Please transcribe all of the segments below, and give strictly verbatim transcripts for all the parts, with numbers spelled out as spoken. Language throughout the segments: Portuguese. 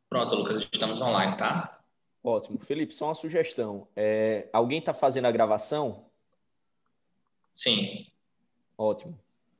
Pronto, Lucas, estamos online, tá? Ótimo. Felipe, só uma sugestão. É, alguém está fazendo a gravação? Sim. Ótimo.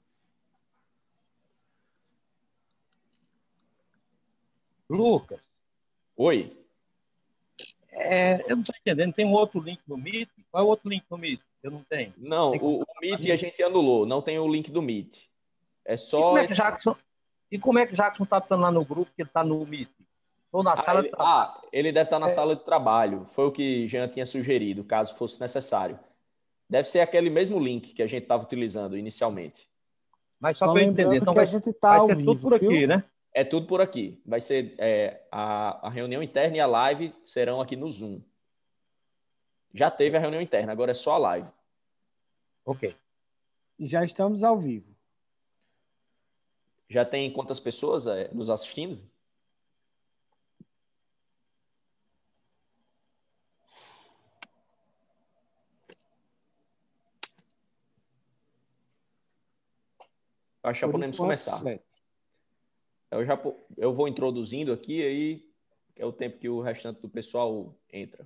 Lucas, Oi? é, eu não estou entendendo. Tem um outro link no Meet? Qual é o outro link no Meet? Eu não tenho. Não, Tem como o, o passar para Meet a mim? gente anulou, não tem o link do Meet. É E como só é que esse. Jackson, e como é que Jackson está estando lá no grupo que ele está no Meet? Estou na Ah sala de ele, trabalho. ah, ele deve estar na É, sala de trabalho. Foi o que Jean tinha sugerido, caso fosse necessário. Deve ser aquele mesmo link que a gente estava utilizando inicialmente. mas só Só para eu entender. lembrando Então que a vai, gente está vai ao ser tudo vivo, por aqui, viu? né? É tudo por aqui. Vai ser é, a, a reunião interna e a live serão aqui no Zoom. Já teve a reunião interna, agora é só a live. Ok. E já estamos ao vivo. Já tem quantas pessoas é, nos assistindo? Acho que já Por podemos enquanto, começar. sete. Eu, já, po- eu vou introduzindo aqui, aí que é o tempo que o restante do pessoal entra.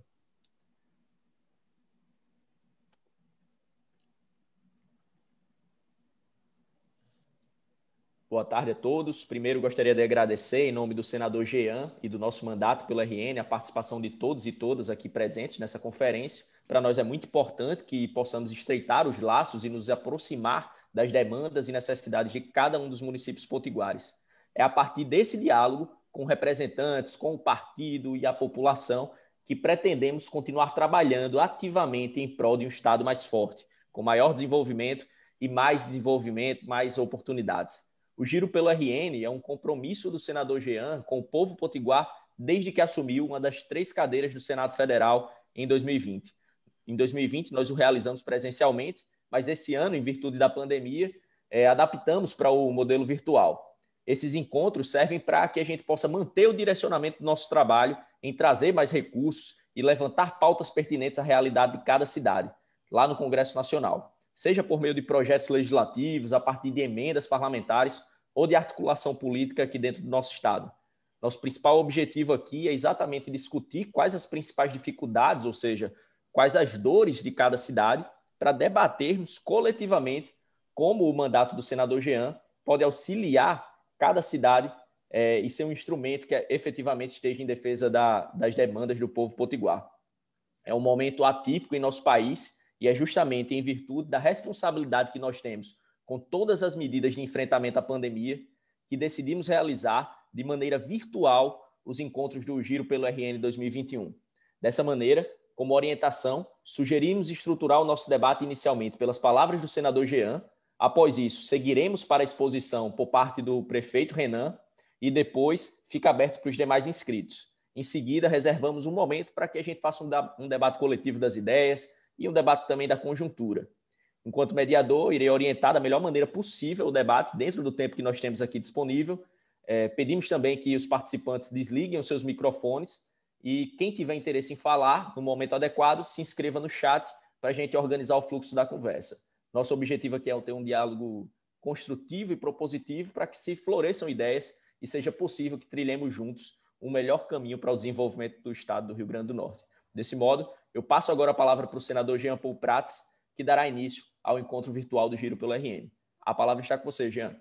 Boa tarde a todos. Primeiro, gostaria de agradecer, em nome do senador Jean e do nosso mandato pelo R N, a participação de todos e todas aqui presentes nessa conferência. Para nós é muito importante que possamos estreitar os laços e nos aproximar das demandas e necessidades de cada um dos municípios potiguares. É a partir desse diálogo com representantes, com o partido e a população que pretendemos continuar trabalhando ativamente em prol de um Estado mais forte, com maior desenvolvimento e mais desenvolvimento, mais oportunidades. O Giro pelo R N é um compromisso do senador Jean com o povo potiguar desde que assumiu uma das três cadeiras do Senado Federal em dois mil e vinte. Em dois mil e vinte, nós o realizamos presencialmente, mas esse ano, em virtude da pandemia, é, adaptamos para o modelo virtual. Esses encontros servem para que a gente possa manter o direcionamento do nosso trabalho em trazer mais recursos e levantar pautas pertinentes à realidade de cada cidade, lá no Congresso Nacional, seja por meio de projetos legislativos, a partir de emendas parlamentares ou de articulação política aqui dentro do nosso Estado. Nosso principal objetivo aqui é exatamente discutir quais as principais dificuldades, ou seja, quais as dores de cada cidade, para debatermos coletivamente como o mandato do senador Jean pode auxiliar cada cidade é, e ser um instrumento que efetivamente esteja em defesa da, das demandas do povo potiguar. É um momento atípico em nosso país e é justamente em virtude da responsabilidade que nós temos com todas as medidas de enfrentamento à pandemia que decidimos realizar de maneira virtual os encontros do Giro pelo R N dois mil e vinte e um. Dessa maneira, como orientação, sugerimos estruturar o nosso debate inicialmente pelas palavras do senador Jean. Após isso, seguiremos para a exposição por parte do prefeito Renan e depois fica aberto para os demais inscritos. Em seguida, reservamos um momento para que a gente faça um debate coletivo das ideias e um debate também da conjuntura. Enquanto mediador, irei orientar da melhor maneira possível o debate dentro do tempo que nós temos aqui disponível. É, pedimos também que os participantes desliguem os seus microfones e quem tiver interesse em falar no momento adequado, se inscreva no chat para a gente organizar o fluxo da conversa. Nosso objetivo aqui é ter um diálogo construtivo e propositivo para que se floresçam ideias e seja possível que trilhemos juntos um melhor caminho para o desenvolvimento do Estado do Rio Grande do Norte. Desse modo, eu passo agora a palavra para o senador Jean Paul Prats, que dará início ao encontro virtual do Giro pelo R N. A palavra está com você, Jean.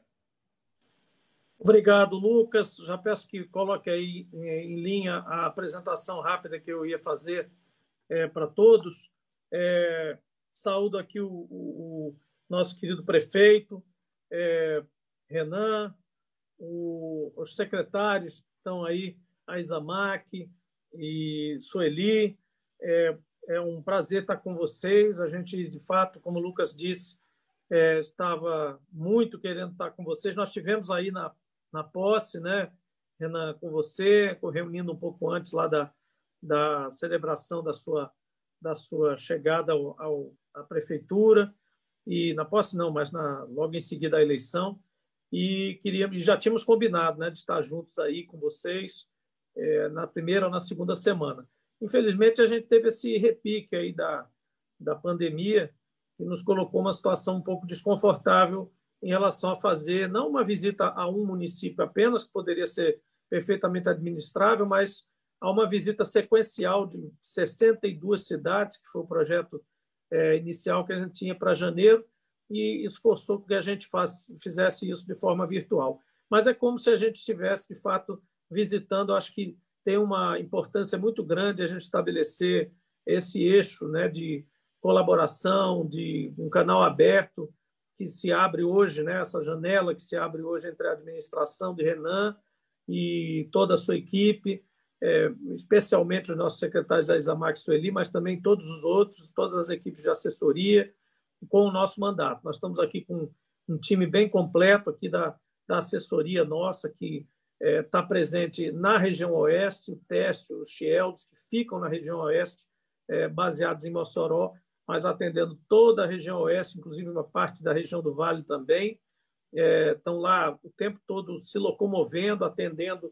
Obrigado, Lucas. Já peço que coloque aí em linha a apresentação rápida que eu ia fazer é, para todos. É, saúdo aqui o, o, o nosso querido prefeito, é, Renan, o, os secretários que estão aí, a Isamac e Sueli. É, é um prazer estar com vocês. A gente, de fato, como o Lucas disse, é, estava muito querendo estar com vocês. Nós tivemos aí na na posse, né, Renan, com você, reunindo um pouco antes lá da, da celebração da sua, da sua chegada ao, ao, à prefeitura, e na posse não, mas na, logo em seguida à eleição, e queríamos, já tínhamos combinado, né, de estar juntos aí com vocês é, na primeira ou na segunda semana. Infelizmente, a gente teve esse repique aí da, da pandemia, que nos colocou uma situação um pouco desconfortável em relação a fazer, não uma visita a um município apenas, que poderia ser perfeitamente administrável, mas há uma visita sequencial de sessenta e duas cidades, que foi o projeto é, inicial que a gente tinha para janeiro, e esforçou que a gente faz, fizesse isso de forma virtual. Mas é como se a gente estivesse, de fato, visitando. Acho que tem uma importância muito grande a gente estabelecer esse eixo, né, de colaboração, de um canal aberto que se abre hoje, né, essa janela que se abre hoje entre a administração de Renan e toda a sua equipe, é, especialmente os nossos secretários da Isamar e Sueli, mas também todos os outros, todas as equipes de assessoria, com o nosso mandato. Nós estamos aqui com um time bem completo aqui da, da assessoria nossa, que está é, presente na região oeste, o Técio, os Chieldes, que ficam na região oeste, é, baseados em Mossoró, mas atendendo toda a região oeste, inclusive uma parte da região do Vale também. É, estão lá o tempo todo se locomovendo, atendendo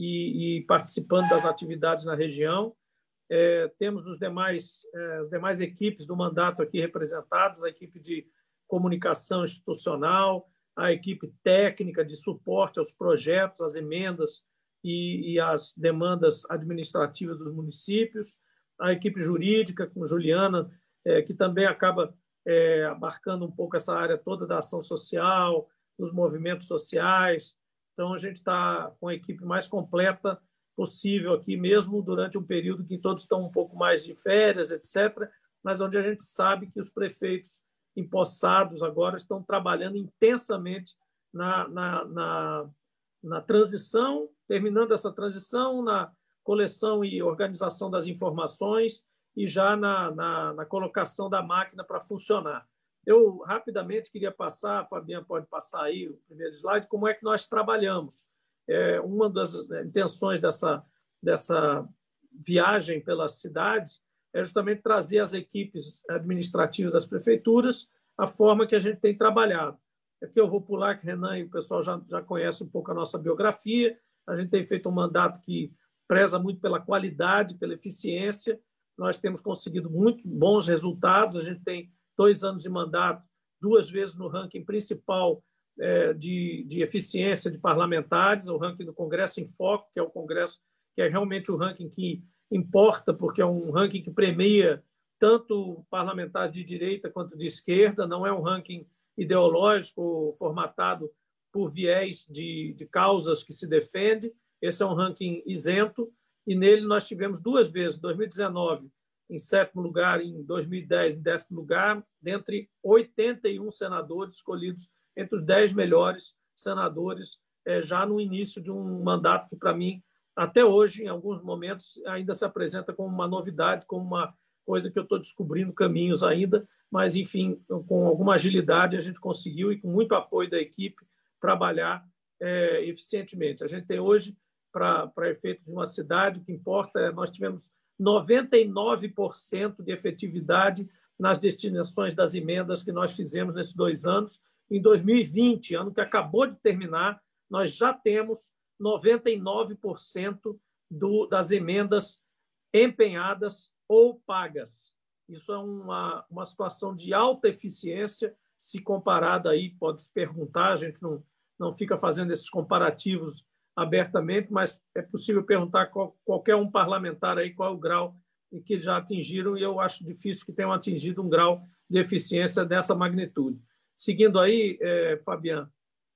e, e participando das atividades na região. É, temos os demais, é, as demais equipes do mandato aqui representadas, a equipe de comunicação institucional, a equipe técnica de suporte aos projetos, às emendas e, e às demandas administrativas dos municípios, a equipe jurídica, com Juliana, é, que também acaba é, abarcando um pouco essa área toda da ação social, dos movimentos sociais. Então, a gente está com a equipe mais completa possível aqui, mesmo durante um período que todos estão um pouco mais de férias, etcétera, mas onde a gente sabe que os prefeitos empossados agora estão trabalhando intensamente na, na, na, na transição, terminando essa transição, na coleção e organização das informações e já na, na, na colocação da máquina para funcionar. Eu rapidamente queria passar, a Fabiana pode passar aí o primeiro slide, como é que nós trabalhamos. É, uma das intenções dessa, dessa viagem pelas cidades é justamente trazer as equipes administrativas das prefeituras a forma que a gente tem trabalhado. Aqui eu vou pular, que Renan e o pessoal já, já conhece um pouco a nossa biografia. A gente tem feito um mandato que preza muito pela qualidade, pela eficiência. Nós temos conseguido muito bons resultados. A gente tem dois anos de mandato, duas vezes no ranking principal é, de, de eficiência de parlamentares, o ranking do Congresso em Foco, que é o Congresso que é realmente o ranking que importa, porque é um ranking que premia tanto parlamentares de direita quanto de esquerda, não é um ranking ideológico formatado por viés de, de causas que se defende. Esse é um ranking isento, e nele nós tivemos duas vezes, dois mil e dezenove, em sétimo lugar, em dois mil e dez, em décimo lugar, dentre oitenta e um senadores escolhidos entre os dez melhores senadores, eh, já no início de um mandato que, para mim, até hoje, em alguns momentos, ainda se apresenta como uma novidade, como uma coisa que eu estou descobrindo caminhos ainda, mas, enfim, com alguma agilidade a gente conseguiu, e com muito apoio da equipe, trabalhar é, eficientemente. A gente tem hoje, para efeitos de uma cidade, o que importa é nós tivemos noventa e nove por cento de efetividade nas destinações das emendas que nós fizemos nesses dois anos. Em dois mil e vinte, ano que acabou de terminar, nós já temos noventa e nove por cento do, das emendas empenhadas ou pagas. Isso é uma, uma situação de alta eficiência, se comparada aí, pode se perguntar, a gente não, não fica fazendo esses comparativos abertamente, mas é possível perguntar qual, qualquer um parlamentar aí qual é o grau em que já atingiram, e eu acho difícil que tenham atingido um grau de eficiência dessa magnitude. Seguindo aí, é, Fabiano,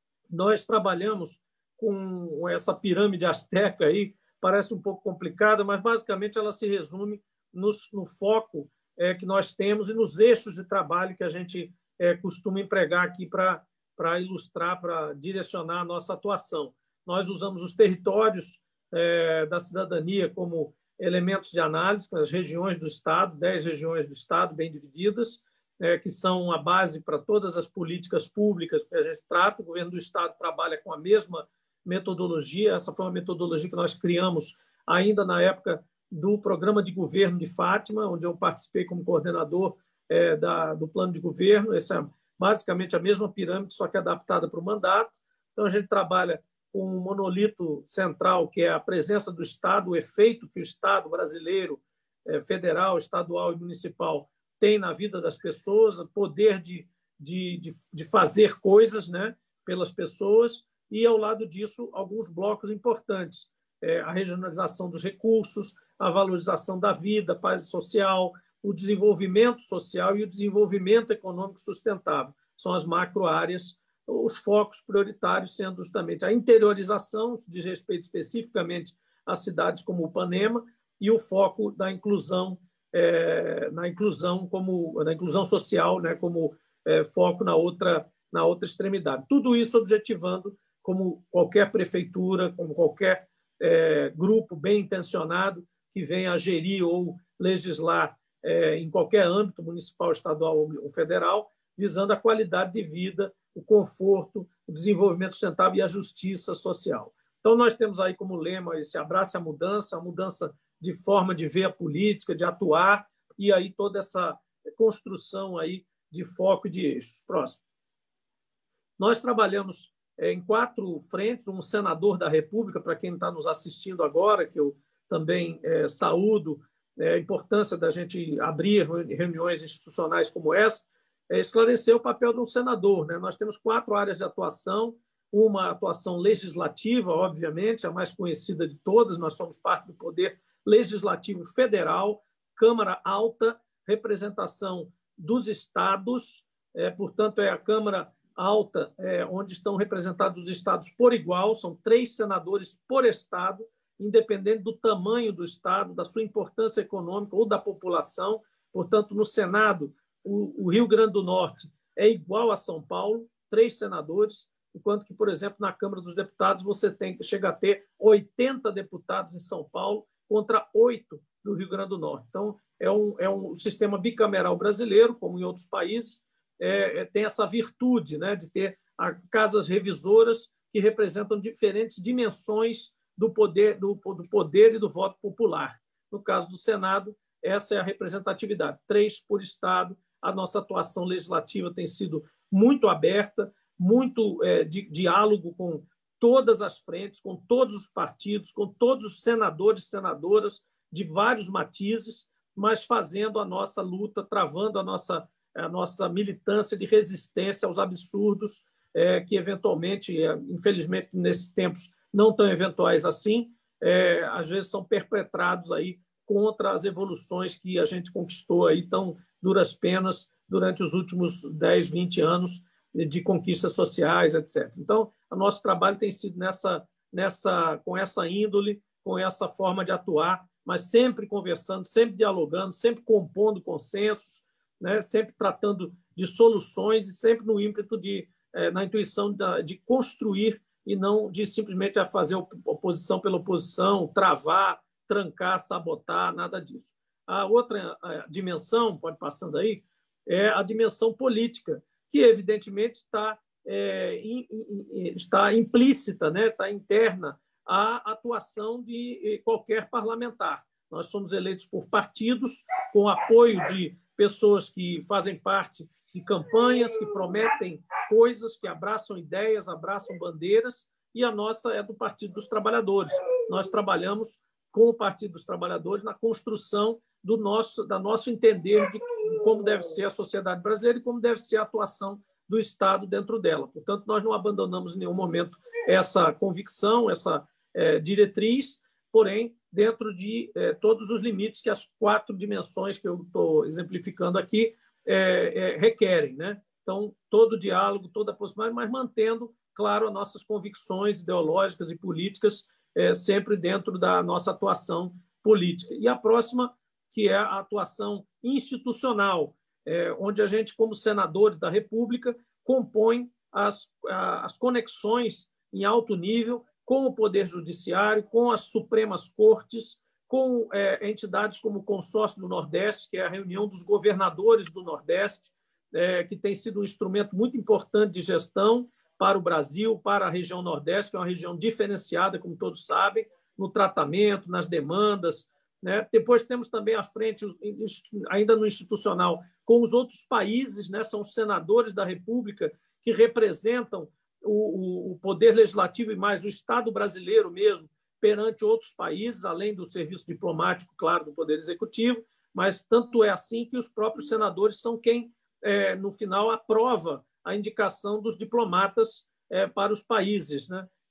nós trabalhamos com essa pirâmide asteca aí, parece um pouco complicada, mas basicamente ela se resume no, no foco é, que nós temos e nos eixos de trabalho que a gente é, costuma empregar aqui para para ilustrar, para direcionar a nossa atuação. Nós usamos os territórios é, da cidadania como elementos de análise, as regiões do Estado, dez regiões do Estado bem divididas, é, que são a base para todas as políticas públicas que a gente trata. O governo do Estado trabalha com a mesma metodologia. Essa foi uma metodologia que nós criamos ainda na época do programa de governo de Fátima, onde eu participei como coordenador é, da, do plano de governo. Essa é basicamente a mesma pirâmide, só que adaptada para o mandato. Então, a gente trabalha com um monolito central, que é a presença do Estado, o efeito que o Estado brasileiro, é, federal, estadual e municipal tem na vida das pessoas, o poder de, de, de, de fazer coisas, né, pelas pessoas, e, ao lado disso, alguns blocos importantes, é, a regionalização dos recursos, a valorização da vida, a paz social, o desenvolvimento social e o desenvolvimento econômico sustentável. São as macro-áreas, os focos prioritários sendo justamente a interiorização, diz respeito especificamente a cidades como Ipanema, e o foco da inclusão, é, na inclusão como na inclusão social, né, como é, foco na outra na outra extremidade. Tudo isso objetivando, como qualquer prefeitura, como qualquer é, grupo bem intencionado que venha a gerir ou legislar é, em qualquer âmbito municipal, estadual ou federal, visando a qualidade de vida, o conforto, o desenvolvimento sustentável e a justiça social. Então, nós temos aí como lema esse abraço à mudança, a mudança de forma de ver a política, de atuar, e aí toda essa construção aí de foco e de eixos. Próximo. Nós trabalhamos em quatro frentes, um senador da República, para quem está nos assistindo agora, que eu também é, saúdo é, a importância da gente abrir reuniões institucionais como essa, é esclarecer o papel de um senador, né? Nós temos quatro áreas de atuação, uma atuação legislativa, obviamente, a mais conhecida de todas, nós somos parte do Poder Legislativo Federal, Câmara Alta, representação dos estados, é, portanto, é a Câmara Alta, é, onde estão representados os estados por igual, são três senadores por estado, independente do tamanho do estado, da sua importância econômica ou da população. Portanto, no Senado, o, o Rio Grande do Norte é igual a São Paulo, três senadores, enquanto que, por exemplo, na Câmara dos Deputados, você tem, chega a ter oitenta deputados em São Paulo contra oito do Rio Grande do Norte. Então, é um, é um sistema bicameral brasileiro, como em outros países, é, é, tem essa virtude, né, de ter a, casas revisoras que representam diferentes dimensões do poder, do, do poder e do voto popular. No caso do Senado, essa é a representatividade, três por estado. A nossa atuação legislativa tem sido muito aberta, muito é, de diálogo com todas as frentes, com todos os partidos, com todos os senadores e senadoras de vários matizes, mas fazendo a nossa luta, travando a nossa, a nossa militância de resistência aos absurdos é, que, eventualmente, é, infelizmente, nesses tempos não tão eventuais assim, é, às vezes são perpetrados aí contra as evoluções que a gente conquistou aí tão duras penas durante os últimos dez, vinte anos de conquistas sociais, etcétera. Então, o nosso trabalho tem sido nessa, nessa, com essa índole, com essa forma de atuar, mas sempre conversando, sempre dialogando, sempre compondo consensos, né? Sempre tratando de soluções e sempre no ímpeto de, é, na intuição da, de construir e não de simplesmente fazer oposição pela oposição, travar, trancar, sabotar, nada disso. A outra dimensão, pode passando aí, é a dimensão política, que evidentemente está, é, in, in, está implícita, né? Está interna à atuação de qualquer parlamentar. Nós somos eleitos por partidos, com apoio de pessoas que fazem parte de campanhas, que prometem coisas, que abraçam ideias, abraçam bandeiras, e a nossa é do Partido dos Trabalhadores. Nós trabalhamos com o Partido dos Trabalhadores na construção do nosso, da nosso entender de como deve ser a sociedade brasileira e como deve ser a atuação do Estado dentro dela. Portanto, nós não abandonamos em nenhum momento essa convicção, essa é, diretriz, porém, dentro de é, todos os limites que as quatro dimensões que eu estou exemplificando aqui é, é, requerem, né? Então, todo o diálogo, toda a possibilidade, mas mantendo, claro, as nossas convicções ideológicas e políticas é, sempre dentro da nossa atuação política. E a próxima, que é a atuação institucional, é, onde a gente, como senadores da República, compõe as, as conexões em alto nível com o Poder Judiciário, com as Supremas Cortes, com é, entidades como o Consórcio do Nordeste, que é a reunião dos governadores do Nordeste, é, que tem sido um instrumento muito importante de gestão para o Brasil, para a região Nordeste, que é uma região diferenciada, como todos sabem, no tratamento, nas demandas, né? Depois temos também à frente, ainda no institucional, com os outros países, né? São os senadores da República que representam o, o poder legislativo e mais o Estado brasileiro mesmo perante outros países, além do serviço diplomático, claro, do Poder Executivo, mas tanto é assim que os próprios senadores são quem, é, no final, aprova a indicação dos diplomatas é, para os países, né?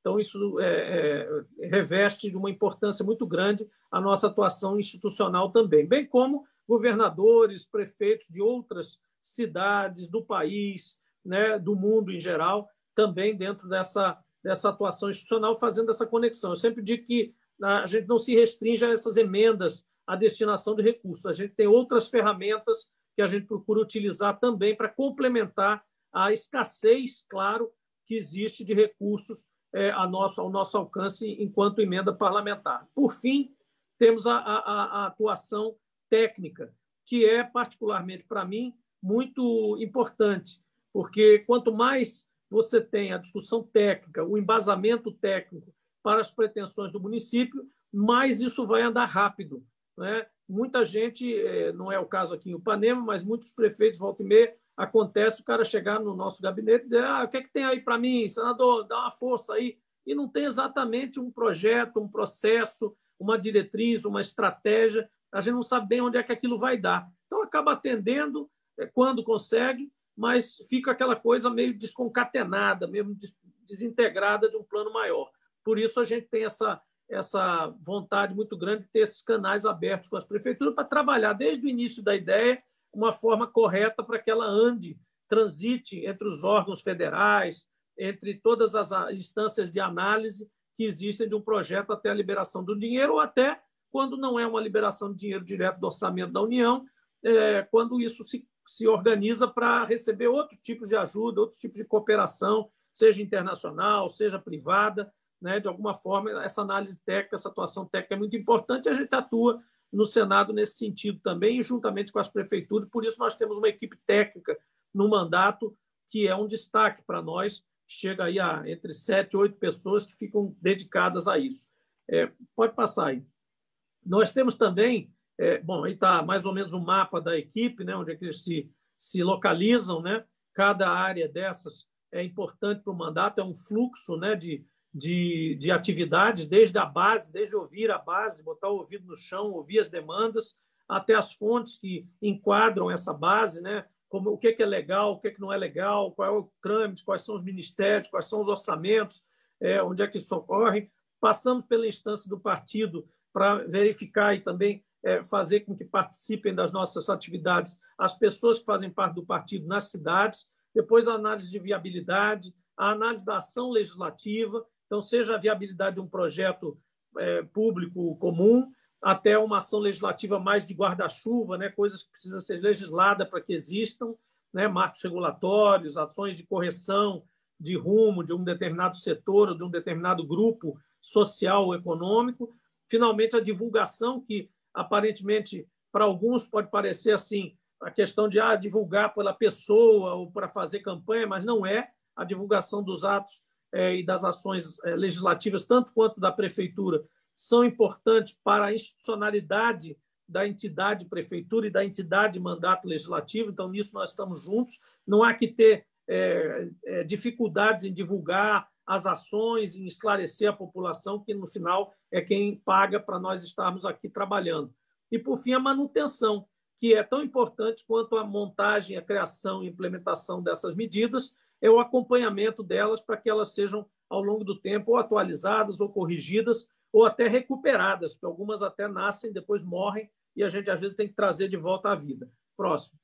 Então, isso é, é, reveste de uma importância muito grande a nossa atuação institucional também, bem como governadores, prefeitos de outras cidades do país, né, do mundo em geral, também dentro dessa, dessa atuação institucional, fazendo essa conexão. Eu sempre digo que a gente não se restringe a essas emendas à destinação de recursos. A gente tem outras ferramentas que a gente procura utilizar também para complementar a escassez, claro, que existe de recursos é, a nosso, ao nosso alcance enquanto emenda parlamentar. Por fim, temos a, a, a atuação técnica, que é, particularmente para mim, muito importante, porque quanto mais você tem a discussão técnica, o embasamento técnico para as pretensões do município, mais isso vai andar rápido, né? Muita gente, não é o caso aqui em Ipanema, mas muitos prefeitos, volta e meia, acontece o cara chegar no nosso gabinete e dizer: ah, o que é que tem aí para mim, senador, dá uma força aí. E não tem exatamente um projeto, um processo, uma diretriz, uma estratégia. A gente não sabe bem onde é que aquilo vai dar. Então, acaba atendendo quando consegue, mas fica aquela coisa meio desconcatenada, mesmo desintegrada de um plano maior. Por isso, a gente tem essa, essa vontade muito grande de ter esses canais abertos com as prefeituras para trabalhar desde o início da ideia uma forma correta para que ela ande, transite entre os órgãos federais, entre todas as instâncias de análise que existem de um projeto até a liberação do dinheiro, ou até, quando não é uma liberação de dinheiro direto do orçamento da União, é, quando isso se, se organiza para receber outros tipos de ajuda, outros tipos de cooperação, seja internacional, seja privada, né? De alguma forma, essa análise técnica, essa atuação técnica é muito importante, e a gente atua no Senado nesse sentido também, juntamente com as prefeituras. Por isso, nós temos uma equipe técnica no mandato que é um destaque para nós, chega aí a entre sete e oito pessoas que ficam dedicadas a isso. É, pode passar aí. Nós temos também, é, bom, aí está mais ou menos um mapa da equipe, né, onde é que eles se, se localizam, né? Cada área dessas é importante para o mandato, é um fluxo, né, de, de, de atividades, desde a base, desde ouvir a base, botar o ouvido no chão, ouvir as demandas, até as fontes que enquadram essa base, né? Como, o que é legal, o que não é legal, qual é o trâmite, quais são os ministérios, quais são os orçamentos, é, onde é que isso ocorre. Passamos pela instância do partido para verificar e também é, fazer com que participem das nossas atividades as pessoas que fazem parte do partido nas cidades, depois a análise de viabilidade, a análise da ação legislativa, então, seja a viabilidade de um projeto é, público comum, até uma ação legislativa mais de guarda-chuva, né, coisas que precisam ser legisladas para que existam, né, marcos regulatórios, ações de correção de rumo de um determinado setor ou de um determinado grupo social ou econômico. Finalmente, a divulgação, que aparentemente para alguns pode parecer assim, a questão de ah, divulgar pela pessoa ou para fazer campanha, mas não é. A divulgação dos atos eh, e das ações eh, legislativas, tanto quanto da prefeitura, são importantes para a institucionalidade da entidade prefeitura e da entidade mandato legislativo. Então, nisso nós estamos juntos. Não há que ter é, é, dificuldades em divulgar as ações, em esclarecer a população, que, no final, é quem paga para nós estarmos aqui trabalhando. E, por fim, a manutenção, que é tão importante quanto a montagem, a criação e implementação dessas medidas, é o acompanhamento delas para que elas sejam, ao longo do tempo, ou atualizadas ou corrigidas, ou até recuperadas, porque algumas até nascem, depois morrem, e a gente, às vezes, tem que trazer de volta à vida. Próximo.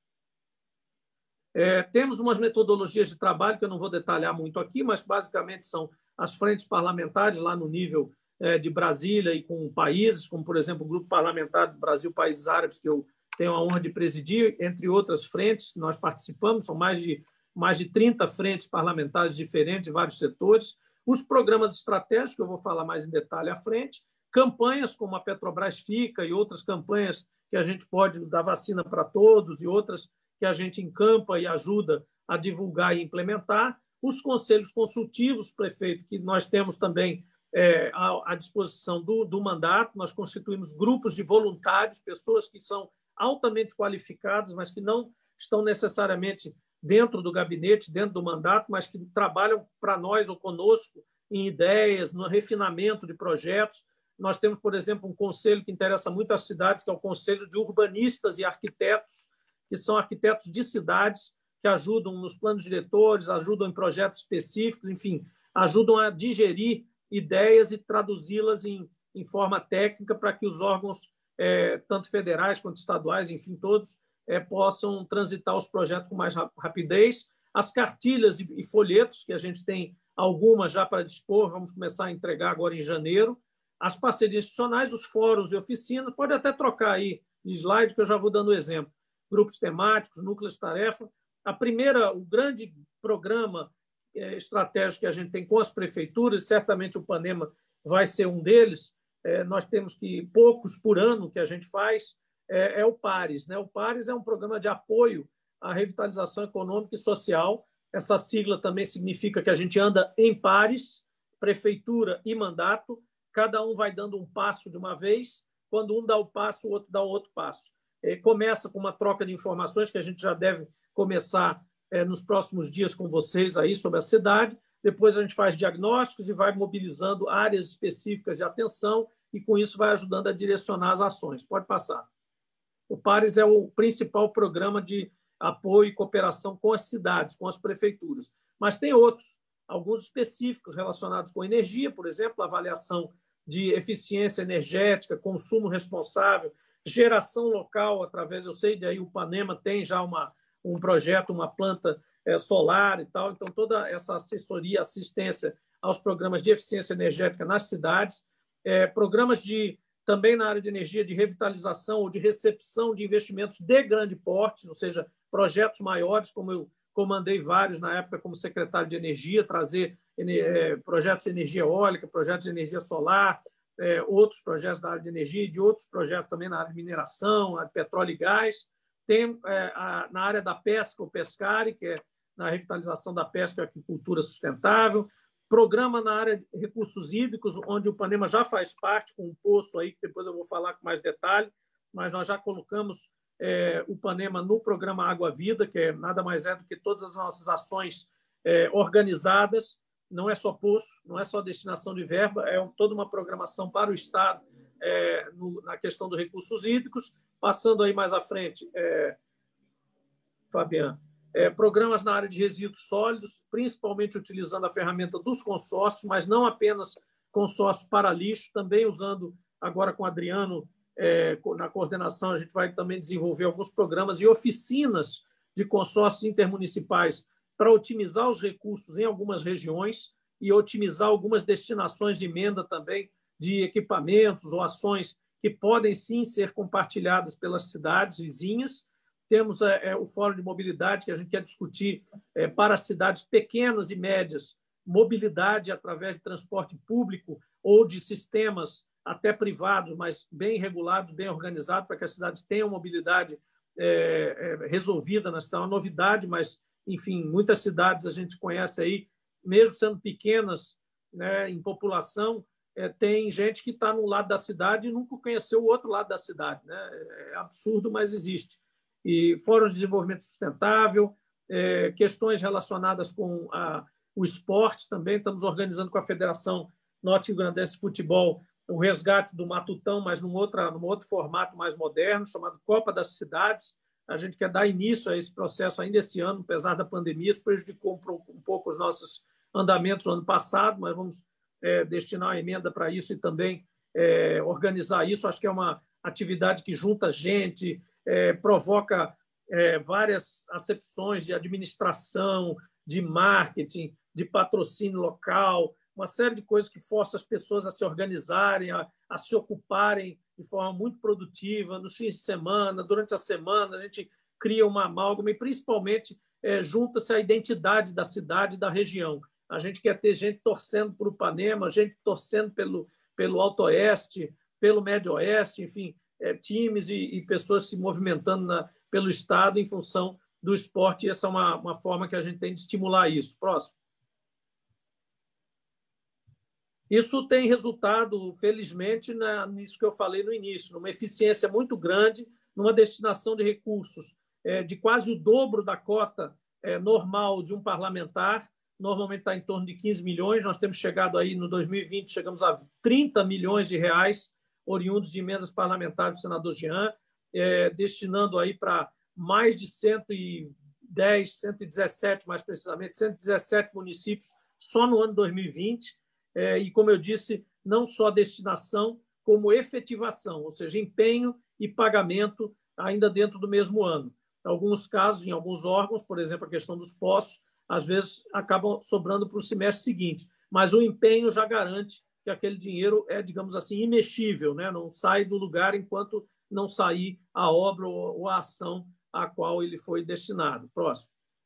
É, temos umas metodologias de trabalho, que eu não vou detalhar muito aqui, mas, basicamente, são as frentes parlamentares, lá no nível é, de Brasília e com países, como, por exemplo, o Grupo Parlamentar do Brasil Países Árabes, que eu tenho a honra de presidir, entre outras frentes que nós participamos, são mais de, mais de trinta frentes parlamentares diferentes, de vários setores. Os programas estratégicos, que eu vou falar mais em detalhe à frente, campanhas como a Petrobras Fica e outras campanhas que a gente pode dar vacina para todos e outras que a gente encampa e ajuda a divulgar e implementar, os conselhos consultivos, prefeito, que nós temos também é, à, à disposição do, do mandato, nós constituímos grupos de voluntários, pessoas que são altamente qualificadas, mas que não estão necessariamente dentro do gabinete, dentro do mandato, mas que trabalham para nós ou conosco em ideias, no refinamento de projetos. Nós temos, por exemplo, um conselho que interessa muito às cidades, que é o Conselho de Urbanistas e Arquitetos, que são arquitetos de cidades que ajudam nos planos diretores, ajudam em projetos específicos, enfim, ajudam a digerir ideias e traduzi-las em, em forma técnica para que os órgãos, é, tanto federais quanto estaduais, enfim, todos, é, possam transitar os projetos com mais rapidez. As cartilhas e, e folhetos, que a gente tem algumas já para dispor, vamos começar a entregar agora em janeiro. As parcerias institucionais, os fóruns e oficinas, pode até trocar aí de slide, que eu já vou dando exemplo. Grupos temáticos, núcleos de tarefa. A primeira, o grande programa é, estratégico que a gente tem com as prefeituras, certamente o Panema vai ser um deles, é, nós temos que, poucos por ano que a gente faz, é, é o PARES. Né? O PARES é um programa de apoio à revitalização econômica e social. Essa sigla também significa que a gente anda em pares, prefeitura e mandato, cada um vai dando um passo de uma vez, quando um dá o passo, o outro dá o outro passo. É, começa com uma troca de informações que a gente já deve começar é, nos próximos dias com vocês aí sobre a cidade, depois a gente faz diagnósticos e vai mobilizando áreas específicas de atenção e com isso vai ajudando a direcionar as ações. Pode passar. O PARES é o principal programa de apoio e cooperação com as cidades, com as prefeituras. Mas tem outros, alguns específicos relacionados com energia, por exemplo, avaliação de eficiência energética, consumo responsável, geração local, através, eu sei, daí o Panema tem já uma, um projeto, uma planta é, solar e tal, então toda essa assessoria, assistência aos programas de eficiência energética nas cidades, é, programas de também na área de energia, de revitalização ou de recepção de investimentos de grande porte, ou seja, projetos maiores, como eu comandei vários na época como secretário de Energia, trazer é, projetos de energia eólica, projetos de energia solar, é, outros projetos da área de energia e de outros projetos também na área de mineração, área de petróleo e gás. Tem é, a, na área da pesca, o Pescari, que é na revitalização da pesca e aquicultura sustentável, programa na área de recursos hídricos, onde o Panema já faz parte, com um poço aí, que depois eu vou falar com mais detalhe, mas nós já colocamos é, o Panema no programa Água Vida, que é nada mais é do que todas as nossas ações é, organizadas, não é só poço, não é só destinação de verba, é toda uma programação para o Estado é, no, na questão dos recursos hídricos. Passando aí mais à frente, é, Fabiano, É, programas na área de resíduos sólidos, principalmente utilizando a ferramenta dos consórcios, mas não apenas consórcios para lixo, também usando agora com o Adriano é, na coordenação, a gente vai também desenvolver alguns programas e oficinas de consórcios intermunicipais para otimizar os recursos em algumas regiões e otimizar algumas destinações de emenda também de equipamentos ou ações que podem sim ser compartilhadas pelas cidades vizinhas. Temos é, o Fórum de Mobilidade, que a gente quer discutir é, para cidades pequenas e médias, mobilidade através de transporte público ou de sistemas até privados, mas bem regulados, bem organizados, para que as cidades tenham mobilidade é, é, resolvida na cidade. É uma novidade, mas, enfim, muitas cidades a gente conhece aí, mesmo sendo pequenas, né, em população, é, tem gente que está num lado da cidade e nunca conheceu o outro lado da cidade. Né? É absurdo, mas existe. E fóruns de desenvolvimento sustentável, é, questões relacionadas com a, o esporte também. Estamos organizando com a Federação Norte-Rio-Grandense de Futebol o resgate do Matutão, mas num, outra, num outro formato mais moderno, chamado Copa das Cidades. A gente quer dar início a esse processo ainda esse ano, apesar da pandemia. Isso prejudicou um, um pouco os nossos andamentos no ano passado, mas vamos é, destinar a emenda para isso e também é, organizar isso. Acho que é uma atividade que junta gente, É, provoca é, várias acepções de administração, de marketing, de patrocínio local, uma série de coisas que forçam as pessoas a se organizarem, a, a se ocuparem de forma muito produtiva, nos fins de semana, durante a semana, a gente cria uma amálgama e, principalmente, é, junta-se a identidade da cidade e da região. A gente quer ter gente torcendo para o Panema, gente torcendo pelo, pelo Alto Oeste, pelo Médio Oeste, enfim, É, times e, e pessoas se movimentando na, pelo Estado em função do esporte, e essa é uma, uma forma que a gente tem de estimular isso. Próximo. Isso tem resultado, felizmente, na, nisso que eu falei no início, numa eficiência muito grande, numa destinação de recursos é, de quase o dobro da cota é, normal de um parlamentar, normalmente está em torno de quinze milhões, nós temos chegado aí no dois mil e vinte, chegamos a trinta milhões de reais, oriundos de emendas parlamentares do senador Jean, é, destinando aí para mais de cento e dez, cento e dezessete, mais precisamente, cento e dezessete municípios só no ano dois mil e vinte. é, e, como eu disse, não só destinação, como efetivação, ou seja, empenho e pagamento ainda dentro do mesmo ano. Em alguns casos, em alguns órgãos, por exemplo, a questão dos postos, às vezes acabam sobrando para o semestre seguinte, mas o empenho já garante que aquele dinheiro é, digamos assim, imexível, né? Não sai do lugar enquanto não sair a obra ou a ação a qual ele foi destinado. Próximo.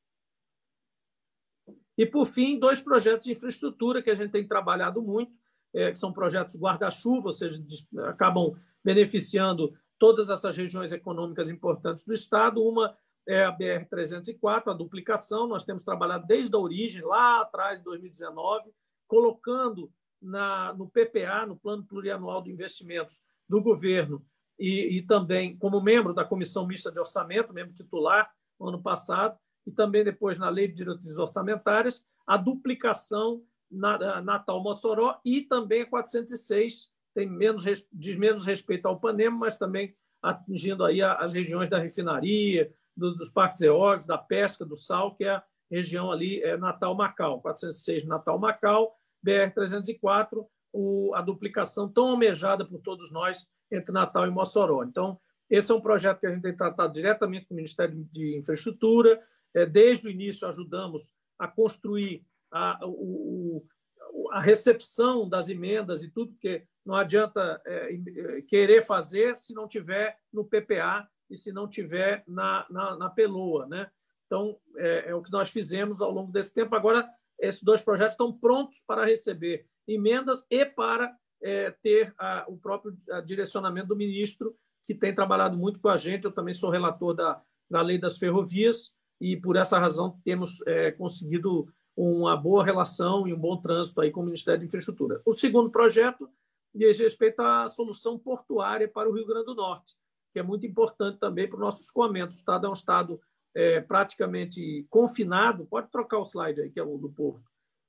E, por fim, dois projetos de infraestrutura que a gente tem trabalhado muito, é, que são projetos guarda-chuva, ou seja, acabam beneficiando todas essas regiões econômicas importantes do Estado. Uma é a B R trezentos e quatro, a duplicação. Nós temos trabalhado desde a origem, lá atrás, em dois mil e dezenove, colocando na, no P P A, no Plano Plurianual de Investimentos do governo, e, e também como membro da Comissão Mista de Orçamento, membro titular, no ano passado, e também depois na Lei de Diretrizes Orçamentárias, a duplicação na Natal-Mossoró e também a quatrocentos e seis, tem menos, diz menos respeito ao Ipanema, mas também atingindo aí as regiões da refinaria, do, dos parques eólicos, da pesca, do sal, que é a região ali é Natal-Macau, quatrocentos e seis Natal-Macau, B R trezentos e quatro, o, a duplicação tão almejada por todos nós entre Natal e Mossoró. Então, esse é um projeto que a gente tem tratado diretamente com o Ministério de Infraestrutura. Desde o início, ajudamos a construir a, o, a recepção das emendas e tudo, porque não adianta é, querer fazer se não tiver no P P A e se não tiver na, na, na Peloa, né? Então, é, é o que nós fizemos ao longo desse tempo. Agora, esses dois projetos estão prontos para receber emendas e para é, ter a, o próprio a direcionamento do ministro, que tem trabalhado muito com a gente. Eu também sou relator da, da Lei das Ferrovias e, por essa razão, temos é, conseguido uma boa relação e um bom trânsito aí com o Ministério da Infraestrutura. O segundo projeto diz respeito à solução portuária para o Rio Grande do Norte, que é muito importante também para o nosso escoamento. O Estado é um Estado é, praticamente confinado, pode trocar o slide aí, que é o do Porto,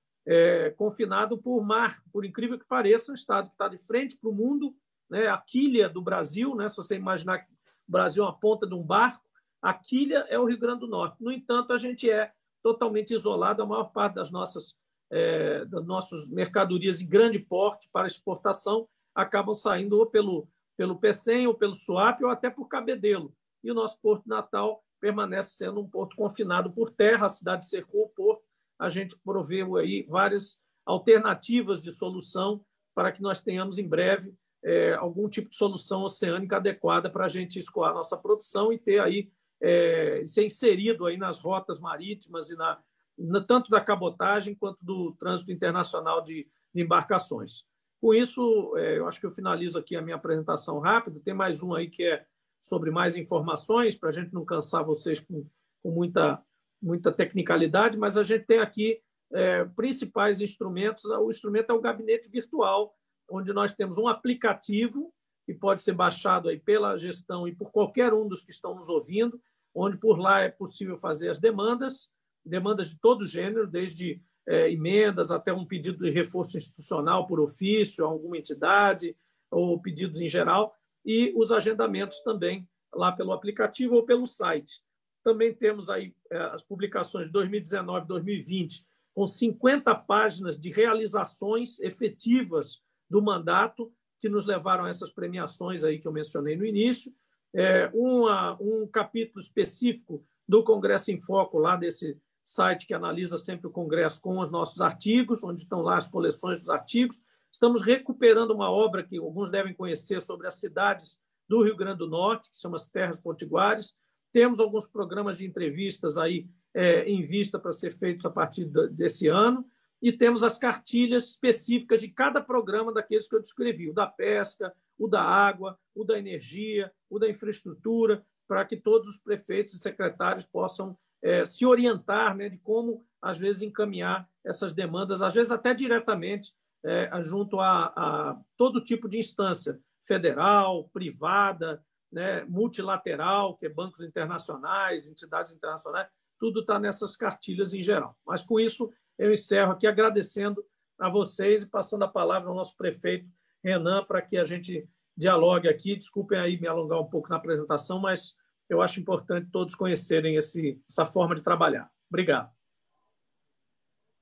é, confinado por mar, por incrível que pareça, um Estado que está de frente para o mundo, né, a quilha do Brasil, né, se você imaginar que o Brasil é uma ponta de um barco, a quilha é o Rio Grande do Norte. No entanto, a gente é totalmente isolado, a maior parte das nossas, é, das nossas mercadorias de grande porte para exportação acabam saindo ou pelo, pelo Pecém, ou pelo Suape, ou até por Cabedelo. E o nosso Porto Natal permanece sendo um porto confinado por terra, a cidade cercou o porto, a gente proveu aí várias alternativas de solução para que nós tenhamos em breve é, algum tipo de solução oceânica adequada para a gente escoar nossa produção e ter aí É, ser inserido aí nas rotas marítimas e na, na, tanto da cabotagem quanto do trânsito internacional de, de embarcações. Com isso, é, eu acho que eu finalizo aqui a minha apresentação rápida. Tem mais um aí que é sobre mais informações, para a gente não cansar vocês com, com muita, muita tecnicalidade, mas a gente tem aqui é, principais instrumentos. O instrumento é o gabinete virtual, onde nós temos um aplicativo que pode ser baixado aí pela gestão e por qualquer um dos que estão nos ouvindo, onde por lá é possível fazer as demandas, demandas de todo gênero, desde é, emendas até um pedido de reforço institucional por ofício a alguma entidade, ou pedidos em geral, e os agendamentos também lá pelo aplicativo ou pelo site. Também temos aí é, as publicações de dois mil e dezenove e dois mil e vinte, com cinquenta páginas de realizações efetivas do mandato, que nos levaram a essas premiações aí que eu mencionei no início, é, uma, um capítulo específico do Congresso em Foco, lá desse site que analisa sempre o Congresso com os nossos artigos, onde estão lá as coleções dos artigos. Estamos recuperando uma obra que alguns devem conhecer sobre as cidades do Rio Grande do Norte, que são as terras potiguares. Temos alguns programas de entrevistas aí é, em vista para ser feitos a partir desse ano. E temos as cartilhas específicas de cada programa daqueles que eu descrevi, o da pesca, o da água, o da energia, o da infraestrutura, para que todos os prefeitos e secretários possam é, se orientar, né, de como, às vezes, encaminhar essas demandas, às vezes até diretamente, é, junto a, a todo tipo de instância, federal, privada, né, multilateral, que é bancos internacionais, entidades internacionais, tudo está nessas cartilhas em geral. Mas, com isso, eu encerro aqui agradecendo a vocês e passando a palavra ao nosso prefeito Renan para que a gente dialogue aqui. Desculpem aí me alongar um pouco na apresentação, mas eu acho importante todos conhecerem esse, essa forma de trabalhar. Obrigado.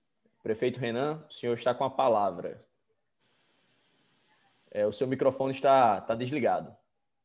Prefeito Renan, o senhor está com a palavra. É, o seu microfone está, está desligado.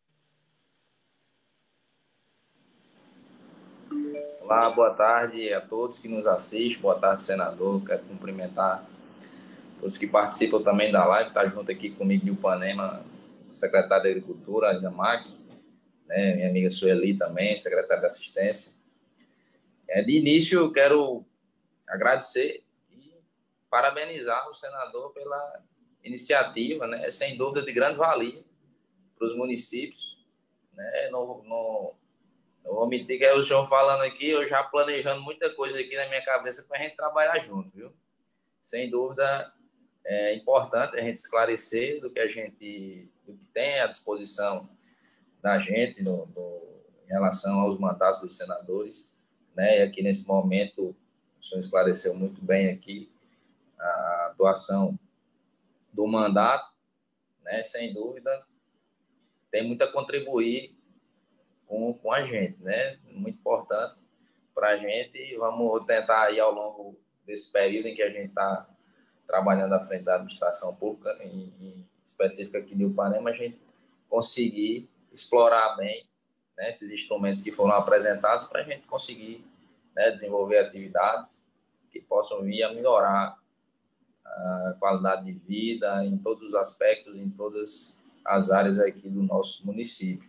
Olá, boa tarde a todos que nos assistem. Boa tarde, senador. Quero cumprimentar todos que participam também da live. Está junto aqui comigo de Ipanema, o secretário da Agricultura, Isamac, né? Minha amiga Sueli também, secretária da Assistência. É, de início, eu quero agradecer e parabenizar o senador pela iniciativa, né? Sem dúvida de grande valia para os municípios, né? No, no, eu vou omitir que é o senhor falando aqui, eu já planejando muita coisa aqui na minha cabeça para a gente trabalhar junto, viu? Sem dúvida, é importante a gente esclarecer do que a gente do que tem à disposição da gente no, no, em relação aos mandatos dos senadores, né? E aqui nesse momento o senhor esclareceu muito bem aqui a atuação do mandato, né? Sem dúvida, tem muito a contribuir com, com a gente, né? Muito importante para a gente. Vamos tentar aí ao longo desse período em que a gente está trabalhando à frente da administração pública, em, em específico aqui de Ipanema, a gente conseguir explorar bem, né, esses instrumentos que foram apresentados para a gente conseguir, né, desenvolver atividades que possam vir a melhorar a qualidade de vida em todos os aspectos, em todas as áreas aqui do nosso município.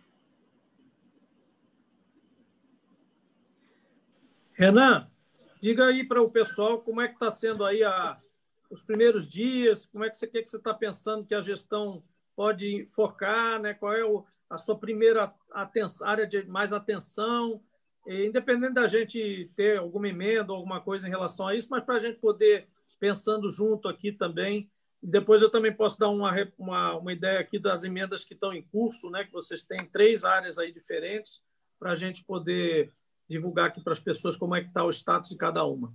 Renan, diga aí para o pessoal como é que está sendo aí a, os primeiros dias, como é que você, que você está pensando que a gestão pode focar, né? Qual é o, a sua primeira atenção, área de mais atenção, e, independente da gente ter alguma emenda ou alguma coisa em relação a isso, mas para a gente poder, pensando junto aqui também, depois eu também posso dar uma, uma, uma ideia aqui das emendas que estão em curso, né? Que vocês têm três áreas aí diferentes, para a gente poder divulgar aqui para as pessoas como é que está o status de cada uma.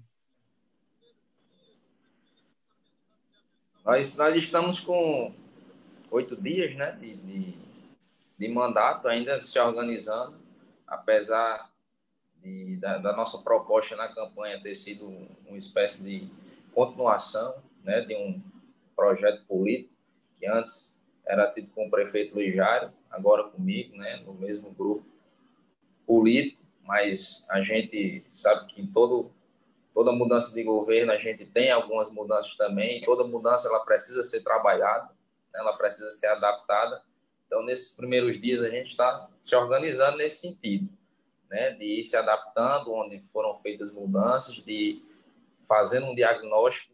Nós, nós estamos com oito dias, né, de, de, de mandato, ainda se organizando, apesar de, da, da nossa proposta na campanha ter sido uma espécie de continuação, né, de um projeto político que antes era tido com o prefeito Luiz Jairo, agora comigo, né, no mesmo grupo político, mas a gente sabe que em todo, toda mudança de governo a gente tem algumas mudanças também, e toda mudança ela precisa ser trabalhada, né, ela precisa ser adaptada. Então, nesses primeiros dias, a gente está se organizando nesse sentido, né, de ir se adaptando onde foram feitas mudanças, de fazer um diagnóstico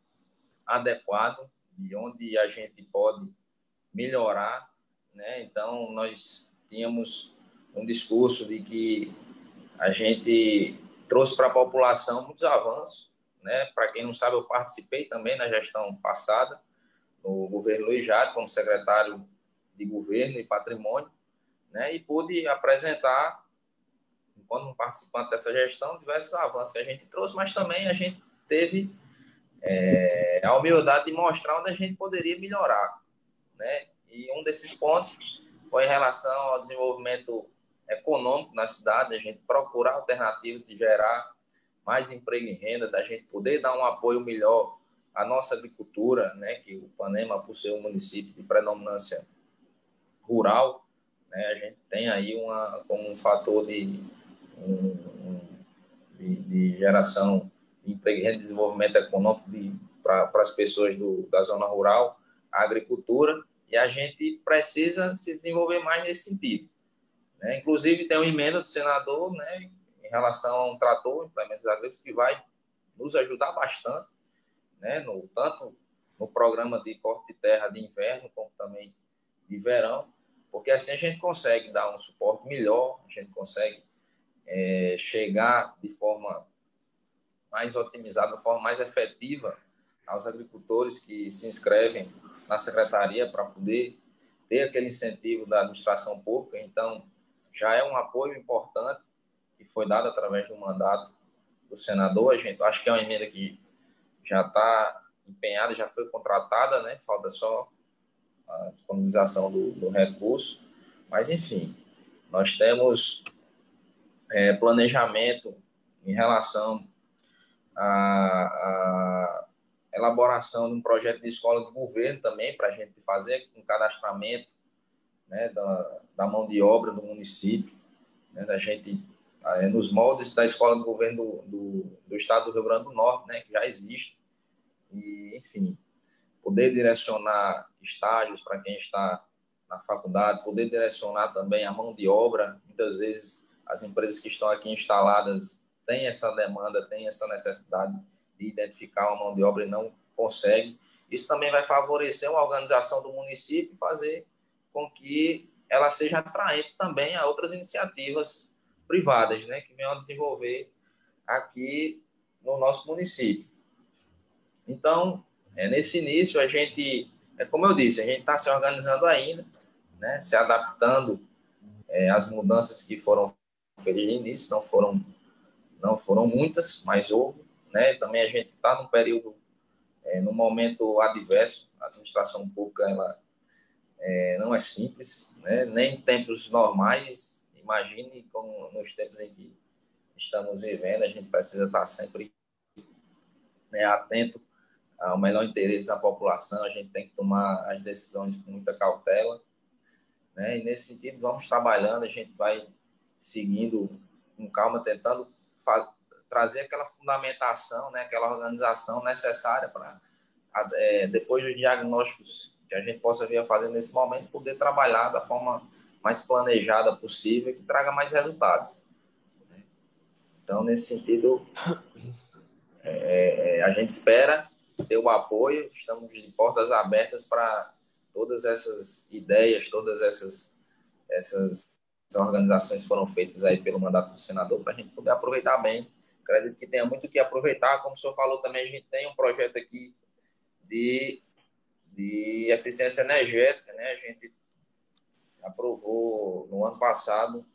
adequado de onde a gente pode melhorar, né? Então, nós tínhamos um discurso de que a gente trouxe para a população muitos avanços, né? Para quem não sabe, eu participei também na gestão passada, no governo Luiz Jairo, como secretário de Governo e Patrimônio, né? E pude apresentar, enquanto um participante dessa gestão, diversos avanços que a gente trouxe, mas também a gente teve é, a humildade de mostrar onde a gente poderia melhorar, né? E um desses pontos foi em relação ao desenvolvimento econômico na cidade, a gente procurar alternativas de gerar mais emprego e renda, da gente poder dar um apoio melhor à nossa agricultura, né? Que o Ipanema, por ser um município de predominância rural, né? A gente tem aí uma, como um fator de, um, um, de, de geração de emprego e renda, desenvolvimento econômico para as pessoas do, da zona rural, a agricultura, e a gente precisa se desenvolver mais nesse sentido, né? Inclusive, tem uma emenda do senador, né, em relação a um trator, implementos agrícolas, que vai nos ajudar bastante, né, no, tanto no programa de corte de terra de inverno, como também de verão, porque assim a gente consegue dar um suporte melhor, a gente consegue é, chegar de forma mais otimizada, de forma mais efetiva aos agricultores que se inscrevem na secretaria para poder ter aquele incentivo da administração pública. Então, já é um apoio importante que foi dado através do mandato do senador. A gente acho que é uma emenda que já está empenhada, já foi contratada, né? Falta só a disponibilização do, do recurso. Mas, enfim, nós temos é, planejamento em relação a, a elaboração de um projeto de escola de governo também, para a gente fazer um cadastramento, né, da, da mão de obra do município, né, da gente, é, nos moldes da escola de governo do, do, do estado do Rio Grande do Norte, né, que já existe, e, enfim, poder direcionar estágios para quem está na faculdade, poder direcionar também a mão de obra. Muitas vezes as empresas que estão aqui instaladas têm essa demanda, têm essa necessidade de identificar uma mão de obra e não consegue. Isso também vai favorecer uma organização do município e fazer com que ela seja atraente também a outras iniciativas privadas, né, que venham a desenvolver aqui no nosso município. Então, é, nesse início, a gente, é como eu disse, a gente está se organizando ainda, né, se adaptando é, às mudanças que foram feitas no início, não foram, não foram muitas, mas houve. Né? Também a gente está num período, é, num momento adverso. A administração pública ela, é, não é simples, né? Nem em tempos normais, imagine como nos tempos em que estamos vivendo, a gente precisa estar sempre, né, atento ao melhor interesse da população, a gente tem que tomar as decisões com muita cautela, né? E nesse sentido vamos trabalhando, a gente vai seguindo com calma, tentando fazer, trazer aquela fundamentação, né, aquela organização necessária para, é, depois dos diagnósticos que a gente possa vir a fazer nesse momento, poder trabalhar da forma mais planejada possível e que traga mais resultados. Então, nesse sentido, é, a gente espera ter o apoio, estamos de portas abertas para todas essas ideias, todas essas, essas organizações que foram feitas aí pelo mandato do senador, para a gente poder aproveitar bem. Acredito que tenha muito o que aproveitar. Como o senhor falou também, a gente tem um projeto aqui de, de eficiência energética, né? A gente aprovou no ano passado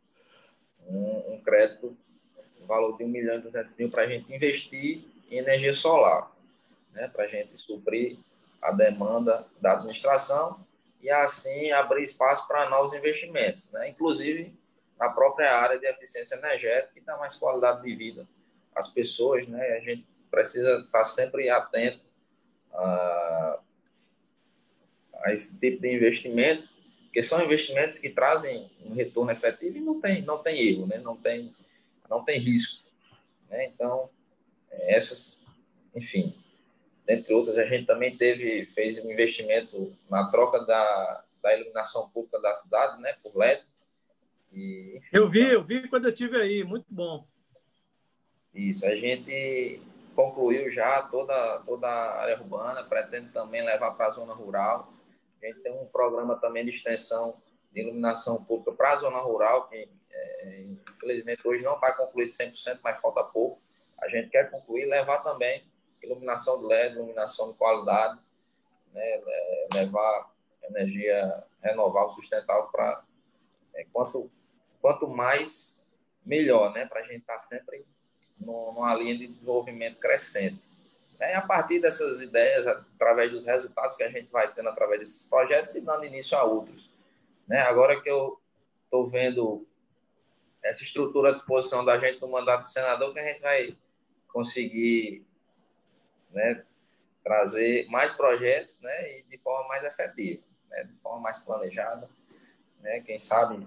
um, um crédito no valor de um milhão e duzentos mil para a gente investir em energia solar, né? Para a gente suprir a demanda da administração e assim abrir espaço para novos investimentos, né? Inclusive na própria área de eficiência energética, que dá mais qualidade de vida às pessoas, né? A gente precisa estar sempre atento a, a esse tipo de investimento, porque são investimentos que trazem um retorno efetivo e não tem, não tem erro, né? Não tem, não tem risco, né? Então, essas, enfim, dentre outras, a gente também teve, fez um investimento na troca da, da iluminação pública da cidade, né? Por L E D. E, enfim, eu vi, eu vi quando eu estive aí, muito bom. Isso, a gente concluiu já toda, toda a área urbana, pretende também levar para a zona rural. A gente tem um programa também de extensão de iluminação pública para a zona rural, que é, infelizmente hoje não está concluído cem por cento, mas falta pouco. A gente quer concluir e levar também iluminação de L E D, iluminação de qualidade, né, levar energia renovável, sustentável para é, quanto Quanto mais, melhor, né? Para a gente estar sempre numa linha de desenvolvimento crescente. E a partir dessas ideias, através dos resultados que a gente vai tendo através desses projetos e dando início a outros. Né? Agora que eu estou vendo essa estrutura à disposição da gente no mandato do senador, que a gente vai conseguir, né, trazer mais projetos, né, e de forma mais efetiva, né, de forma mais planejada, né, quem sabe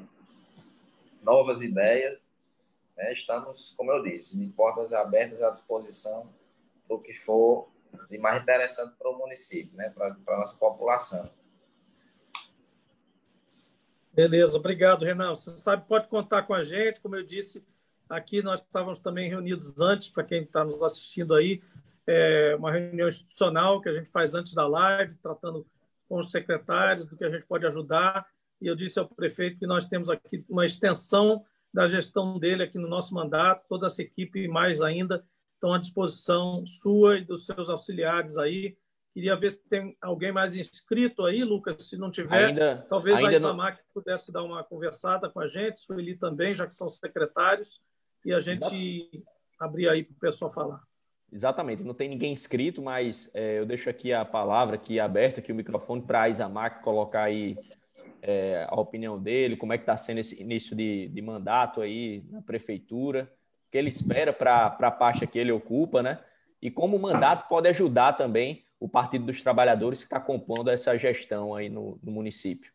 novas ideias, né? Estamos, como eu disse, de portas abertas à disposição do que for de mais interessante para o município, né? Para a nossa população. Beleza, obrigado, Renan. Você sabe, pode contar com a gente, como eu disse, aqui nós estávamos também reunidos antes, para quem está nos assistindo aí, é uma reunião institucional que a gente faz antes da live, tratando com os secretários do que a gente pode ajudar. E eu disse ao prefeito que nós temos aqui uma extensão da gestão dele aqui no nosso mandato, toda essa equipe e mais ainda estão à disposição sua e dos seus auxiliares aí. Queria ver se tem alguém mais inscrito aí, Lucas, se não tiver, ainda, talvez ainda a Isamar não... pudesse dar uma conversada com a gente, Sueli também, já que são secretários, e a gente Exato. abrir aí para o pessoal falar. Exatamente, não tem ninguém inscrito, mas é, eu deixo aqui a palavra, aqui aberto, aqui o microfone para a Isamar colocar aí É, a opinião dele, como é que está sendo esse início de, de mandato aí na prefeitura, o que ele espera para a pasta que ele ocupa, né? e como o mandato pode ajudar também o Partido dos Trabalhadores que está compondo essa gestão aí no, no município.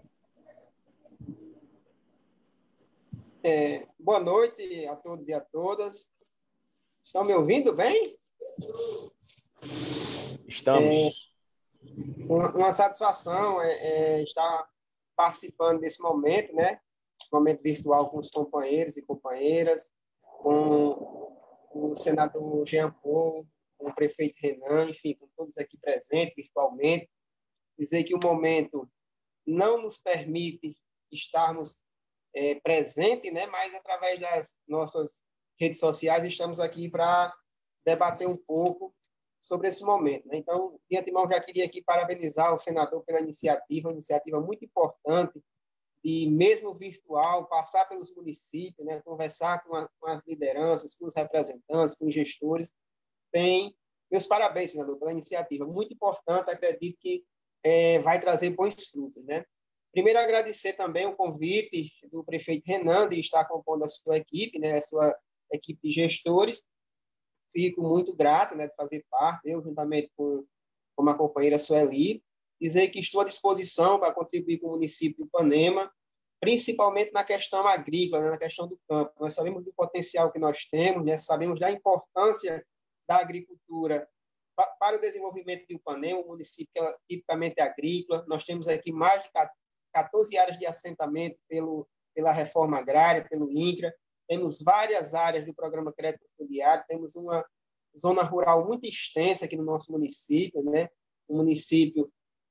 É, boa noite a todos e a todas. Estão me ouvindo bem? Estamos. É, uma, uma satisfação é, é estar participando desse momento, né? Momento virtual com os companheiros e companheiras, com o senador Jean Paul, com o prefeito Renan, enfim, com todos aqui presentes virtualmente. Dizer que o momento não nos permite estarmos é, presentes, né? Mas através das nossas redes sociais estamos aqui para debater um pouco sobre esse momento, né? Então, de antemão, já queria aqui parabenizar o senador pela iniciativa, uma iniciativa muito importante, e mesmo virtual, passar pelos municípios, né? Conversar com, a, com as lideranças, com os representantes, com os gestores. Tem meus parabéns, senador, pela iniciativa, muito importante, acredito que é, vai trazer bons frutos, né? Primeiro, agradecer também o convite do prefeito Renan de estar compondo a sua equipe, né? A sua equipe de gestores. Fico muito grato, né, de fazer parte, eu juntamente com, com a companheira Sueli, dizer que estou à disposição para contribuir com o município de Ipanema, principalmente na questão agrícola, né, na questão do campo. Nós sabemos do potencial que nós temos, né, sabemos da importância da agricultura pa, para o desenvolvimento de Ipanema, um município que é tipicamente agrícola. Nós temos aqui mais de quatorze áreas de assentamento pelo, pela reforma agrária, pelo INCRA. Temos várias áreas do programa Crédito Fundiário, temos uma zona rural muito extensa aqui no nosso município, né? Um município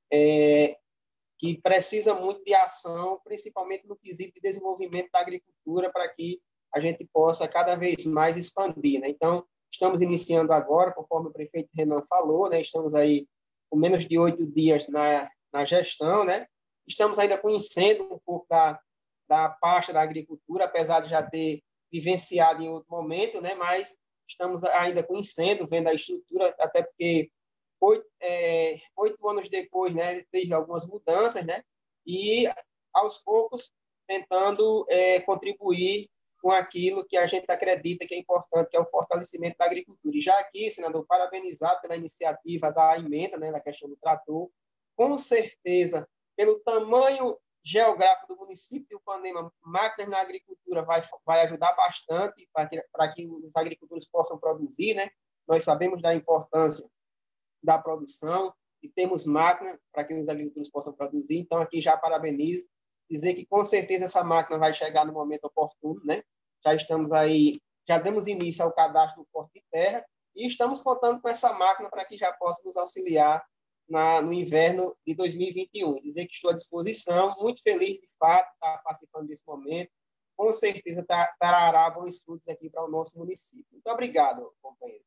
é, que precisa muito de ação, principalmente no quesito de desenvolvimento da agricultura, para que a gente possa cada vez mais expandir, né? Então, estamos iniciando agora, conforme o prefeito Renan falou, né? Estamos aí com menos de oito dias na, na gestão, né? Estamos ainda conhecendo um pouco da da pasta da agricultura, apesar de já ter vivenciado em outro momento, né? Mas estamos ainda conhecendo, vendo a estrutura, até porque oito, é, oito anos depois, né, teve algumas mudanças, né? E, aos poucos, tentando é, contribuir com aquilo que a gente acredita que é importante, que é o fortalecimento da agricultura. E já aqui, senador, parabenizar pela iniciativa da emenda, né, na questão do trator. Com certeza, pelo tamanho geográfico do município de Ipanema, máquinas na agricultura vai, vai ajudar bastante para que, para que os agricultores possam produzir, né? Nós sabemos da importância da produção e temos máquina para que os agricultores possam produzir. Então, aqui já parabenizo, dizer que com certeza essa máquina vai chegar no momento oportuno, né? Já estamos aí, já demos início ao cadastro do Porto de Terra e estamos contando com essa máquina para que já possa nos auxiliar Na, no inverno de dois mil e vinte e um. Dizer que estou à disposição, muito feliz de fato de estar participando desse momento. Com certeza trará bons frutos aqui para o nosso município. Muito obrigado, companheiro.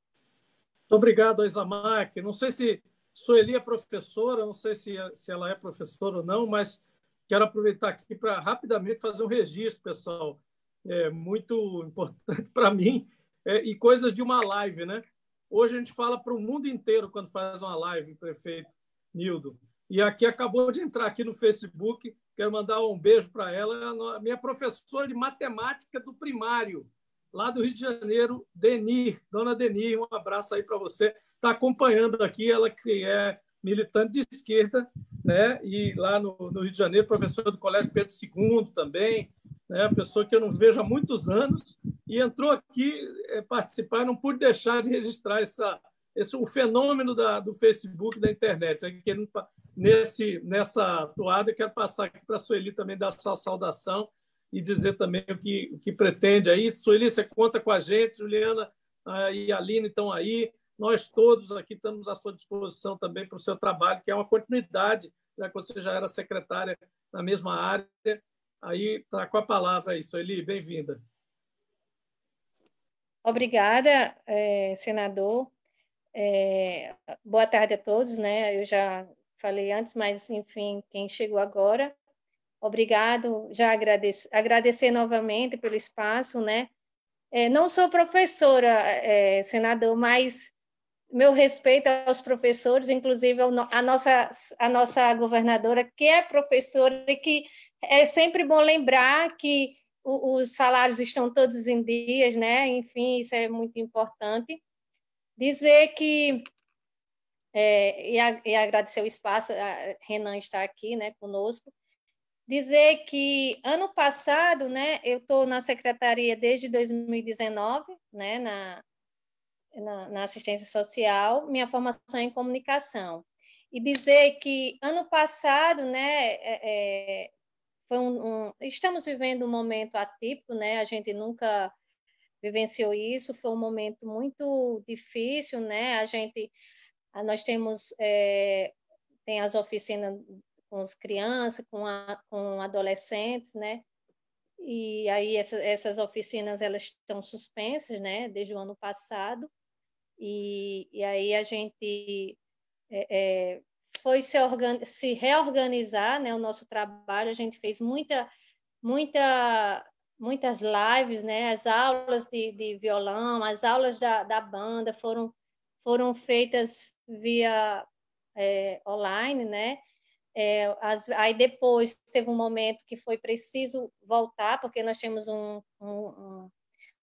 Muito obrigado, Isamar. Não sei se Sueli é professora, não sei se, se ela é professora ou não, mas quero aproveitar aqui para rapidamente fazer um registro, pessoal. É muito importante para mim, é, e coisas de uma live, né? Hoje a gente fala para o mundo inteiro quando faz uma live, prefeito Nildo. E aqui acabou de entrar aqui no Facebook, quero mandar um beijo para ela, a minha professora de matemática do primário, lá do Rio de Janeiro, Denir, dona Denir, um abraço aí para você. Está acompanhando aqui, ela que é militante de esquerda, né? E lá no, no Rio de Janeiro, professora do Colégio Pedro segundo também, né? Pessoa que eu não vejo há muitos anos, e entrou aqui é, participar, não pude deixar de registrar essa, esse, o fenômeno da, do Facebook, da internet. Aqui, nesse, nessa toada, quero passar aqui para a Sueli também dar sua saudação e dizer também o que, o que pretende aí. Sueli, você conta com a gente, Juliana ah, e a Aline estão aí, nós todos aqui estamos à sua disposição também para o seu trabalho, que é uma continuidade, já que você já era secretária na mesma área. Aí está com a palavra aí, Sueli, bem-vinda. Obrigada, é, senador. É, boa tarde a todos, né? Eu já falei antes, mas, enfim, quem chegou agora, obrigado. Já agradecer, agradecer novamente pelo espaço, né? É, não sou professora, é, senador, mas meu respeito aos professores, inclusive a nossa, a nossa governadora, que é professora, e que é sempre bom lembrar que os salários estão todos em dias, né? Enfim, isso é muito importante. Dizer que, é, e, a, e agradecer o espaço, a Renan está aqui, né, conosco, dizer que ano passado, né, eu estou na secretaria desde dois mil e dezenove, né, na, na, na assistência social, minha formação é em comunicação. E dizer que ano passado, né, é, é, foi um, um, estamos vivendo um momento atípico, né, a gente nunca vivenciou isso, foi um momento muito difícil, né, a gente, nós temos, é, tem as oficinas com as crianças, com, a, com adolescentes, né? E aí essa, essas oficinas elas estão suspensas, né? Desde o ano passado. E, e aí a gente é, é, foi se, organ, se reorganizar, né? O nosso trabalho, a gente fez muita, muita, muitas lives, né? As aulas de, de violão, as aulas da, da banda foram, foram feitas via é, online, né? É, as, aí depois teve um momento que foi preciso voltar, porque nós temos um, um, um,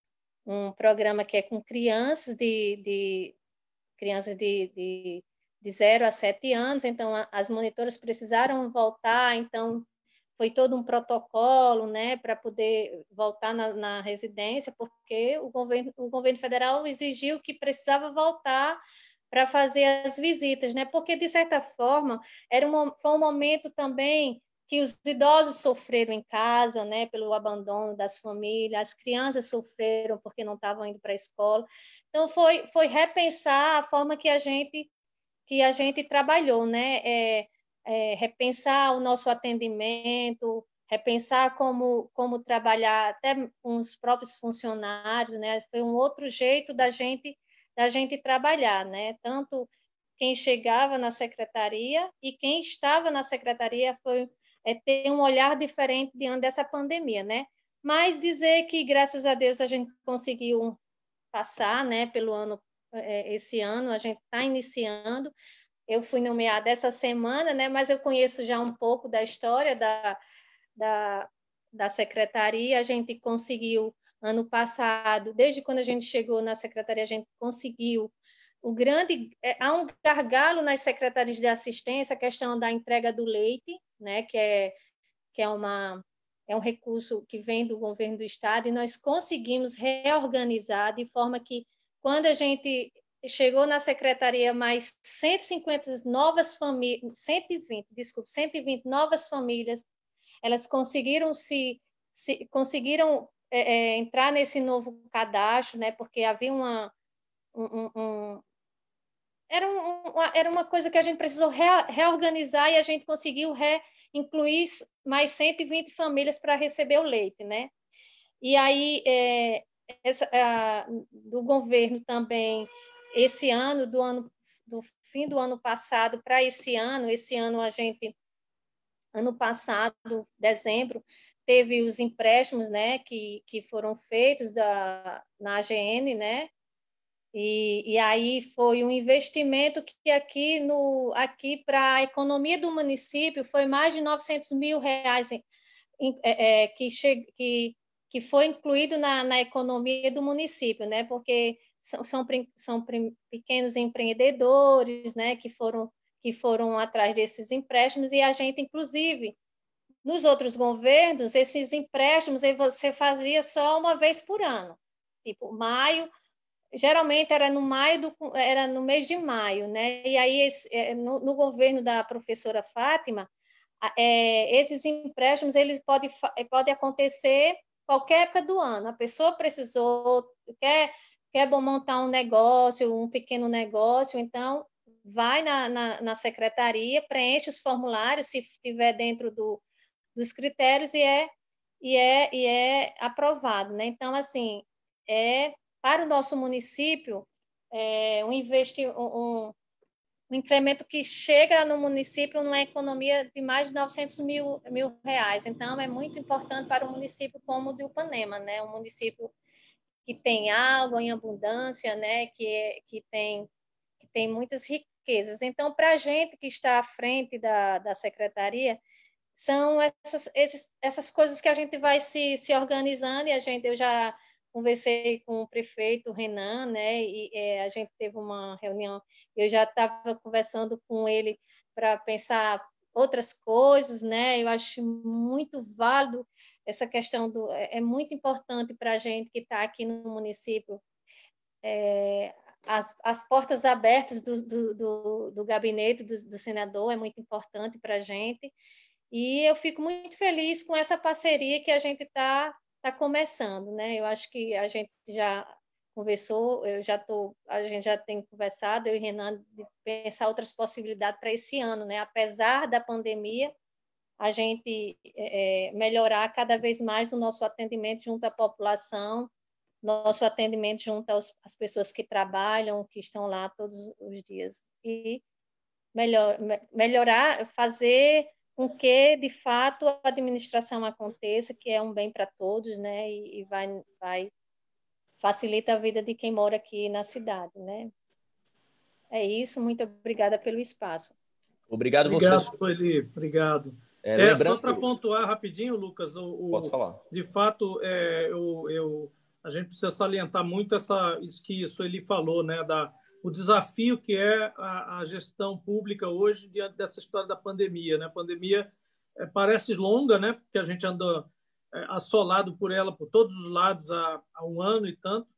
um programa que é com crianças de, de crianças de, de, de zero a sete anos, então a, as monitoras precisaram voltar, então foi todo um protocolo, né, para poder voltar na, na residência, porque o governo, o governo federal exigiu que precisava voltar para fazer as visitas, né? Porque, de certa forma, era um, foi um momento também que os idosos sofreram em casa, né? Pelo abandono das famílias, as crianças sofreram porque não estavam indo para a escola. Então, foi, foi repensar a forma que a gente, que a gente trabalhou, né? É, é, repensar o nosso atendimento, repensar como, como trabalhar até com os próprios funcionários, né? Foi um outro jeito da gente da gente trabalhar, né? Tanto quem chegava na secretaria e quem estava na secretaria foi é, ter um olhar diferente diante dessa pandemia, né? Mas dizer que, graças a Deus, a gente conseguiu passar, né, pelo ano, é, esse ano, a gente está iniciando. Eu fui nomeada essa semana, né? Mas eu conheço já um pouco da história da, da, da secretaria, a gente conseguiu ano passado, desde quando a gente chegou na secretaria, a gente conseguiu o grande... É, há um gargalo nas secretarias de assistência, a questão da entrega do leite, né, que é, que é, uma, é um recurso que vem do governo do estado, e nós conseguimos reorganizar de forma que, quando a gente chegou na secretaria, mais cento e cinquenta novas famílias, cento e vinte, desculpe, cento e vinte novas famílias, elas conseguiram se, se conseguiram É, é, entrar nesse novo cadastro, né? Porque havia uma um, um, era, um, uma, era uma coisa que a gente precisou re, reorganizar e a gente conseguiu re, incluir mais cento e vinte famílias para receber o leite, né? E aí é, essa, a, do governo também esse ano do ano do fim do ano passado para esse ano, esse ano a gente ano passado, dezembro, teve os empréstimos, né, que, que foram feitos da, na A G N, né, e, e aí foi um investimento que aqui, no, aqui para a economia do município foi mais de novecentos mil reais em, em, é, que, che, que, que foi incluído na, na economia do município, né, porque são, são, são pequenos empreendedores, né, que foram que foram atrás desses empréstimos, e a gente, inclusive, nos outros governos, esses empréstimos você fazia só uma vez por ano. Tipo, maio, geralmente era no maio do, era no mês de maio, né? E aí, no, no governo da professora Fátima, é, esses empréstimos eles podem pode acontecer qualquer época do ano. A pessoa precisou, quer, quer montar um negócio, um pequeno negócio, então vai na, na, na secretaria, preenche os formulários, se estiver dentro do, dos critérios, e é, e, é, e é aprovado, né? Então, assim, é, para o nosso município, é, um, investi um, um incremento que chega no município numa economia de mais de novecentos mil, mil reais. Então, é muito importante para um município como o de Upanema, né? Um município que tem água em abundância, né? Que, que, tem, que tem muitas riquezas. Então, para a gente que está à frente da, da secretaria, são essas, esses, essas coisas que a gente vai se, se organizando, e a gente, eu já conversei com o prefeito Renan, né, e é, a gente teve uma reunião, eu já estava conversando com ele para pensar outras coisas, né, eu acho muito válido essa questão, do, é muito importante para a gente que está aqui no município, é, as, as portas abertas do, do, do, do gabinete do, do senador é muito importante para a gente, e eu fico muito feliz com essa parceria que a gente está tá começando, né? Eu acho que a gente já conversou, eu já tô, a gente já tem conversado, eu e Renan, de pensar outras possibilidades para esse ano, né? Apesar da pandemia, a gente é, melhorar cada vez mais o nosso atendimento junto à população, nosso atendimento junto aos, às pessoas que trabalham, que estão lá todos os dias. E melhor, melhorar, fazer com que, de fato, a administração aconteça, que é um bem para todos, né? E, e vai, vai facilita a vida de quem mora aqui na cidade, né? É isso, muito obrigada pelo espaço. Obrigado, obrigado você. Sueli, obrigado. É, é lembrando... Só para pontuar rapidinho, Lucas, o, o, Pode falar. De fato, é, eu, eu, a gente precisa salientar muito essa, isso que a Sueli falou, né? Da, o desafio que é a, a gestão pública hoje diante dessa história da pandemia, né? A pandemia é, parece longa, né? Porque a gente anda é, assolado por ela por todos os lados há, há um ano e tanto,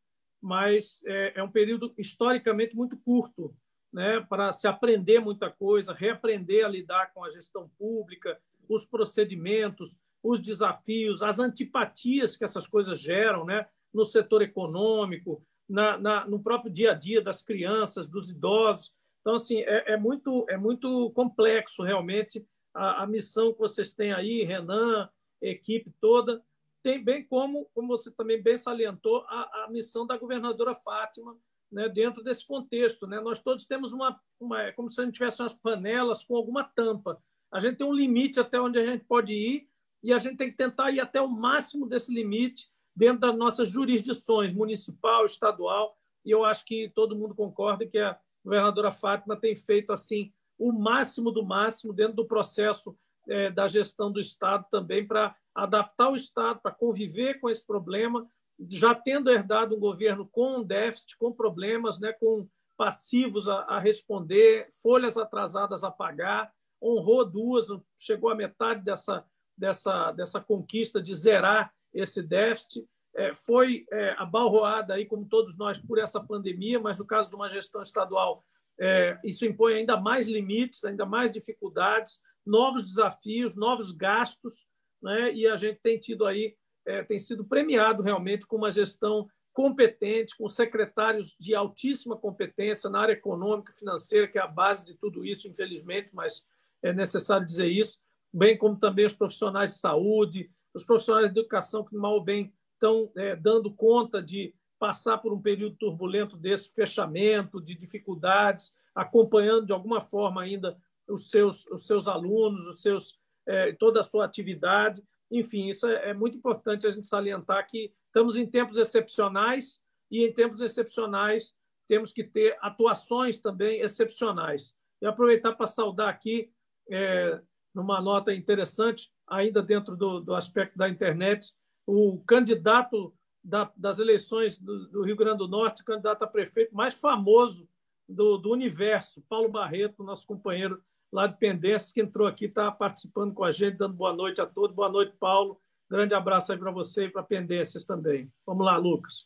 mas é, é um período historicamente muito curto, né? Para se aprender muita coisa, reaprender a lidar com a gestão pública, os procedimentos, os desafios, as antipatias que essas coisas geram, né? No setor econômico, Na, na, no próprio dia a dia das crianças, dos idosos. Então, assim, é, é, muito, é muito complexo, realmente, a, a missão que vocês têm aí, Renan, equipe toda, tem bem como, como você também bem salientou, a, a missão da governadora Fátima, né, dentro desse contexto. Né? Nós todos temos uma, uma... É como se a gente tivesse umas panelas com alguma tampa. A gente tem um limite até onde a gente pode ir e a gente tem que tentar ir até o máximo desse limite dentro das nossas jurisdições, municipal, estadual, e eu acho que todo mundo concorda que a governadora Fátima tem feito assim o máximo do máximo dentro do processo é, da gestão do Estado também para adaptar o Estado, para conviver com esse problema, já tendo herdado um governo com um déficit, com problemas, né, com passivos a, a responder, folhas atrasadas a pagar, honrou duas, chegou à metade dessa, dessa, dessa conquista de zerar esse déficit, é, foi é, abalroada, aí, como todos nós, por essa pandemia, mas no caso de uma gestão estadual, é, isso impõe ainda mais limites, ainda mais dificuldades, novos desafios, novos gastos, né? E a gente tem tido aí, é, tem sido premiado realmente com uma gestão competente, com secretários de altíssima competência na área econômica e financeira, que é a base de tudo isso, infelizmente, mas é necessário dizer isso, bem como também os profissionais de saúde, os profissionais de educação que, mal ou bem, estão é, dando conta de passar por um período turbulento desse fechamento, de dificuldades, acompanhando de alguma forma ainda os seus, os seus alunos, os seus, é, toda a sua atividade. Enfim, isso é, é muito importante a gente salientar que estamos em tempos excepcionais e, em tempos excepcionais, temos que ter atuações também excepcionais. E aproveitar para saudar aqui, é, numa nota interessante, ainda dentro do, do aspecto da internet, o candidato da, das eleições do, do Rio Grande do Norte, candidato a prefeito mais famoso do, do universo, Paulo Barreto, nosso companheiro lá de Pendências, que entrou aqui, está participando com a gente, dando boa noite a todos. Boa noite, Paulo. Grande abraço aí para você e para Pendências também. Vamos lá, Lucas.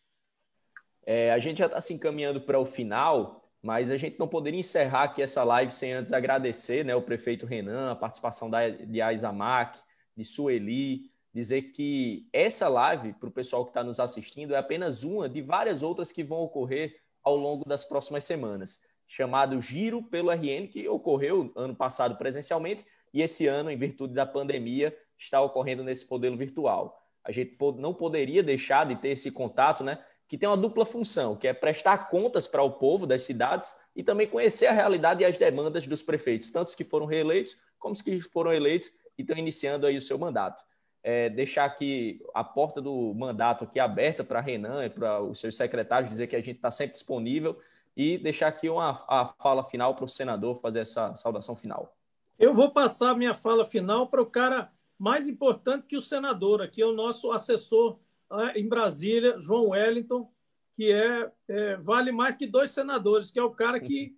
É, a gente já está se encaminhando para o final, mas a gente não poderia encerrar aqui essa live sem antes agradecer, né, o prefeito Renan, a participação da, de Aizamac, de Sueli, dizer que essa live, para o pessoal que está nos assistindo, é apenas uma de várias outras que vão ocorrer ao longo das próximas semanas, chamado Giro pelo R N, que ocorreu ano passado presencialmente e esse ano, em virtude da pandemia, está ocorrendo nesse modelo virtual. A gente não poderia deixar de ter esse contato, né, que tem uma dupla função, que é prestar contas para o povo das cidades e também conhecer a realidade e as demandas dos prefeitos, tanto os que foram reeleitos como os que foram eleitos e estão iniciando aí o seu mandato. É, deixar aqui a porta do mandato aqui aberta para Renan e para os seus secretários, dizer que a gente está sempre disponível e deixar aqui uma, a fala final para o senador fazer essa saudação final. Eu vou passar a minha fala final para o cara mais importante que o senador, aqui é o nosso assessor em Brasília, João Wellington, que é, é vale mais que dois senadores, que é o cara que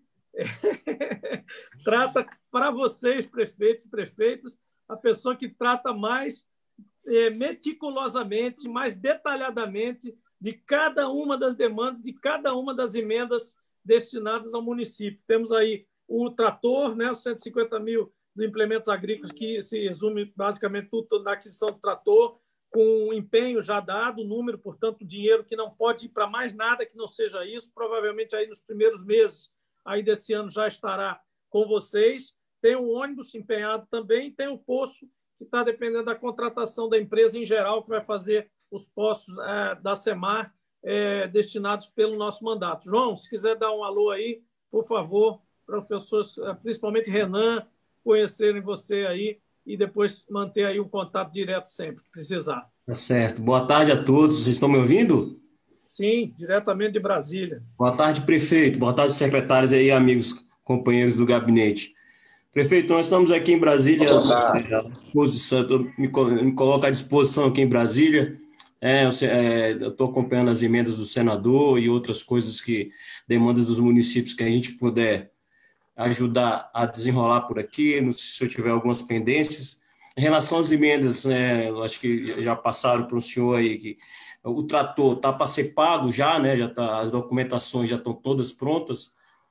é, trata para vocês, prefeitos e prefeitas, a pessoa que trata mais é, meticulosamente, mais detalhadamente de cada uma das demandas, de cada uma das emendas destinadas ao município. Temos aí o trator, né, os cento e cinquenta mil de implementos agrícolas, que se resume basicamente tudo na aquisição do trator, com empenho já dado, número, portanto, dinheiro que não pode ir para mais nada que não seja isso, provavelmente aí nos primeiros meses aí desse ano já estará com vocês. Tem o ônibus empenhado também, tem o poço, que está dependendo da contratação da empresa em geral, que vai fazer os postos é, da SEMAR é, destinados pelo nosso mandato. João, se quiser dar um alô aí, por favor, para as pessoas, principalmente Renan, conhecerem você aí e depois manter aí o contato direto sempre que precisar. Tá certo. Boa tarde a todos. Vocês estão me ouvindo? Sim, diretamente de Brasília. Boa tarde, prefeito. Boa tarde, secretários aí, amigos, companheiros do gabinete. Prefeito, nós estamos aqui em Brasília, à disposição, me, me coloco à disposição aqui em Brasília. É, eu estou acompanhando as emendas do senador e outras coisas que, demandas dos municípios que a gente puder ajudar a desenrolar por aqui, não sei se eu tiver algumas pendências. Em relação às emendas, né, acho que já passaram para o senhor aí, que o trator está para ser pago já, né, já tá, as documentações já estão todas prontas,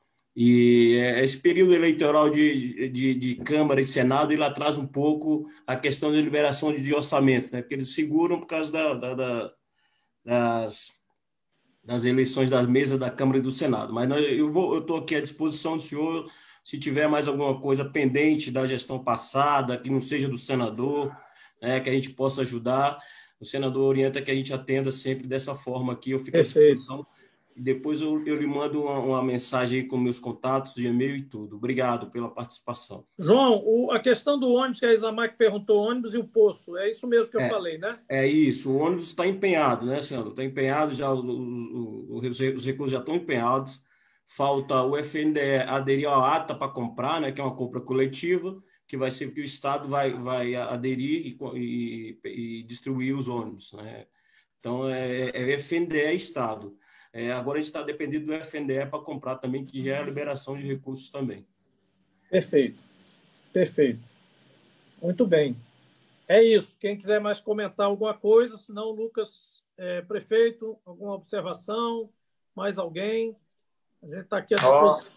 e esse período eleitoral de, de, de Câmara e Senado, ele atrasa um pouco a questão de liberação de, de orçamentos, né, porque eles seguram por causa da, da, da, das, das eleições da mesa da Câmara e do Senado. Mas nós, eu estou aqui à disposição do senhor, se tiver mais alguma coisa pendente da gestão passada, que não seja do senador, né, que a gente possa ajudar. O senador orienta que a gente atenda sempre dessa forma aqui, eu fico à disposição. E depois eu, eu lhe mando uma, uma mensagem aí com meus contatos de e-mail e tudo. Obrigado pela participação. João, o, a questão do ônibus, que a Isamar perguntou, ônibus e o poço, é isso mesmo que eu é, falei, né? É isso, o ônibus está empenhado, né, senador? Está empenhado, já, os, os, os recursos já estão empenhados. Falta o F N D E aderir à ata para comprar, né, que é uma compra coletiva, que vai ser que o Estado vai, vai aderir e, e, e distribuir os ônibus, né? Então, é, é F N D E Estado. É, agora a gente está dependendo do F N D E para comprar também, que já é a liberação de recursos também. Perfeito, perfeito. Muito bem. É isso. Quem quiser mais comentar alguma coisa, senão, Lucas, é, prefeito, alguma observação, mais alguém? A gente está aqui à disposição.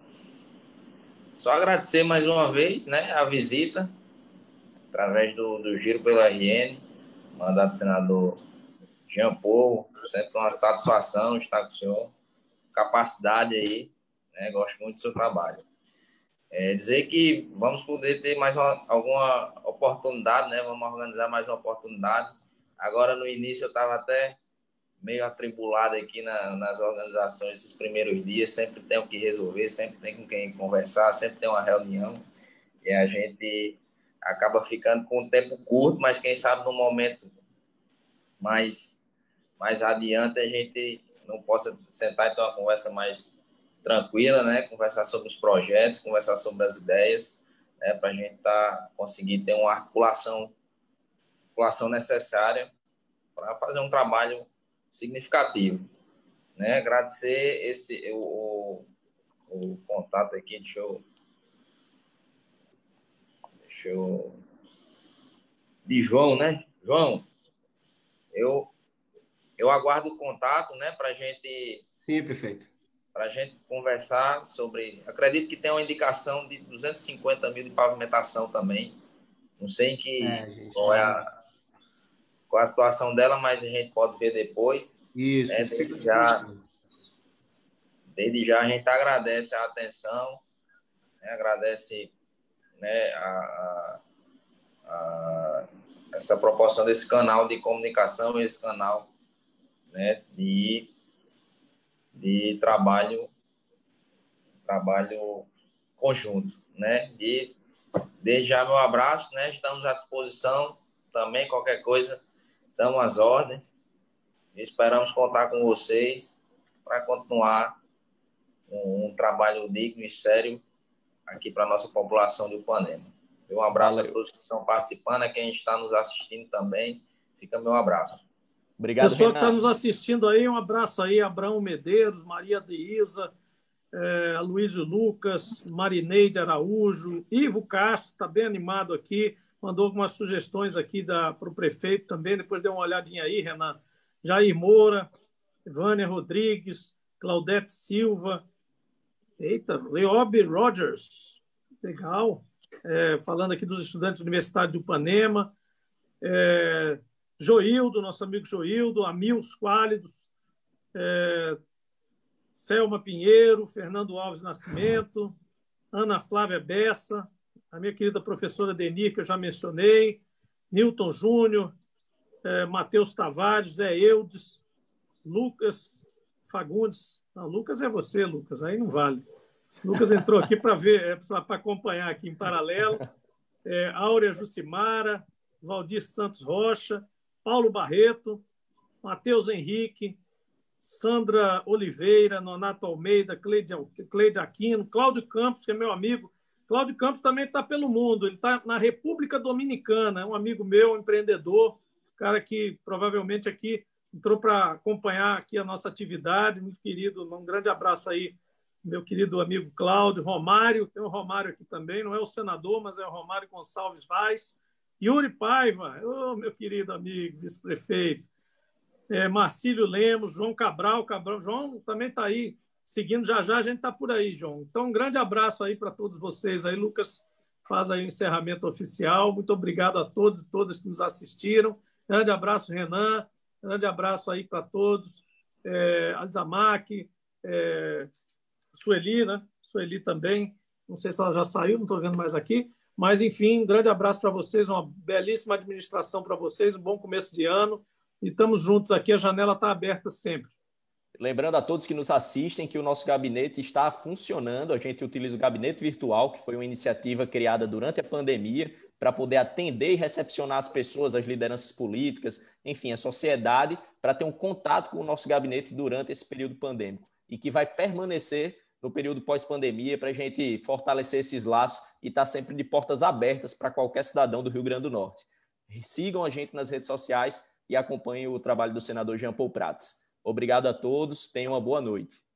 Só, só agradecer mais uma vez, né, a visita, através do, do Giro pela R N, mandato do senador Jean Paul, sempre uma satisfação estar com o senhor, capacidade aí, né, gosto muito do seu trabalho. É dizer que vamos poder ter mais uma, alguma oportunidade, né, vamos organizar mais uma oportunidade. Agora, no início, eu estava até meio atribulado aqui na, nas organizações esses primeiros dias, sempre tem o que resolver, sempre tem com quem conversar, sempre tem uma reunião, e a gente acaba ficando com um tempo curto, mas quem sabe no momento mais, mais adiante a gente não possa sentar e ter uma conversa mais tranquila, né? Conversar sobre os projetos, conversar sobre as ideias, né? Para a gente tá, conseguir ter uma articulação, articulação necessária para fazer um trabalho significativo, né? Agradecer esse o, o, o contato aqui, deixa eu, deixa eu de João, né? João, eu eu aguardo o contato, né? Para gente, sim, prefeito, para a gente conversar sobre. Acredito que tem uma indicação de duzentos e cinquenta mil de pavimentação também. Não sei em que é, gente, qual é a qual é a situação dela, mas a gente pode ver depois. Isso, né? Desde, já, desde já a gente agradece a atenção, né? Agradece, né, a, a, a, essa proporção desse canal de comunicação, esse canal, né, de, de trabalho, trabalho conjunto. Né? E desde já meu abraço, né? Estamos à disposição também, qualquer coisa. Damos as ordens, esperamos contar com vocês para continuar um, um trabalho digno e sério aqui para a nossa população de Upanema. Um abraço Valeu. A todos que estão participando, a quem está nos assistindo também. Fica meu abraço. Obrigado, pessoal que está Renan. nos assistindo aí, um abraço aí, Abraão Medeiros, Maria Deísa, é, Aloysio Lucas, Marineide Araújo, Ivo Castro, está bem animado aqui, mandou algumas sugestões aqui para o prefeito também, depois deu uma olhadinha aí, Renan. Jair Moura, Vânia Rodrigues, Claudete Silva, eita, Leob Rogers, legal, é, falando aqui dos estudantes universitários de Ipanema, é, Joildo, nosso amigo Joildo, Amils Quálidos, é, Selma Pinheiro, Fernando Alves Nascimento, Ana Flávia Bessa, a minha querida professora Denir, que eu já mencionei, Newton Júnior, é, Matheus Tavares, Zé Eudes, Lucas Fagundes. Não, Lucas é você, Lucas, aí não vale. Lucas entrou aqui para ver, é, para acompanhar aqui em paralelo. É, Áurea Jucimara, Valdir Santos Rocha, Paulo Barreto, Matheus Henrique, Sandra Oliveira, Nonato Almeida, Cleide, Cleide Aquino, Cláudio Campos, que é meu amigo. Cláudio Campos também está pelo mundo, ele está na República Dominicana, é um amigo meu, um empreendedor, cara que provavelmente aqui entrou para acompanhar aqui a nossa atividade, muito querido, um grande abraço aí, meu querido amigo Cláudio, Romário, tem o Romário aqui também, não é o senador, mas é o Romário Gonçalves Vaz, Yuri Paiva, oh, meu querido amigo, vice-prefeito, é, Marcílio Lemos, João Cabral, Cabral, João também está aí, seguindo, já já a gente está por aí, João. Então, um grande abraço aí para todos vocês aí, Lucas faz aí o encerramento oficial, muito obrigado a todos e todas que nos assistiram, grande abraço, Renan, grande abraço aí para todos, é, Azamac, é, Sueli, né? Sueli também, não sei se ela já saiu, não estou vendo mais aqui, mas, enfim, um grande abraço para vocês, uma belíssima administração para vocês, um bom começo de ano, e estamos juntos aqui, a janela está aberta sempre. Lembrando a todos que nos assistem que o nosso gabinete está funcionando, a gente utiliza o gabinete virtual, que foi uma iniciativa criada durante a pandemia, para poder atender e recepcionar as pessoas, as lideranças políticas, enfim, a sociedade, para ter um contato com o nosso gabinete durante esse período pandêmico, e que vai permanecer no período pós-pandemia para a gente fortalecer esses laços e estar sempre de portas abertas para qualquer cidadão do Rio Grande do Norte. Sigam a gente nas redes sociais e acompanhem o trabalho do senador Jean Paul Prats. Obrigado a todos, tenham uma boa noite.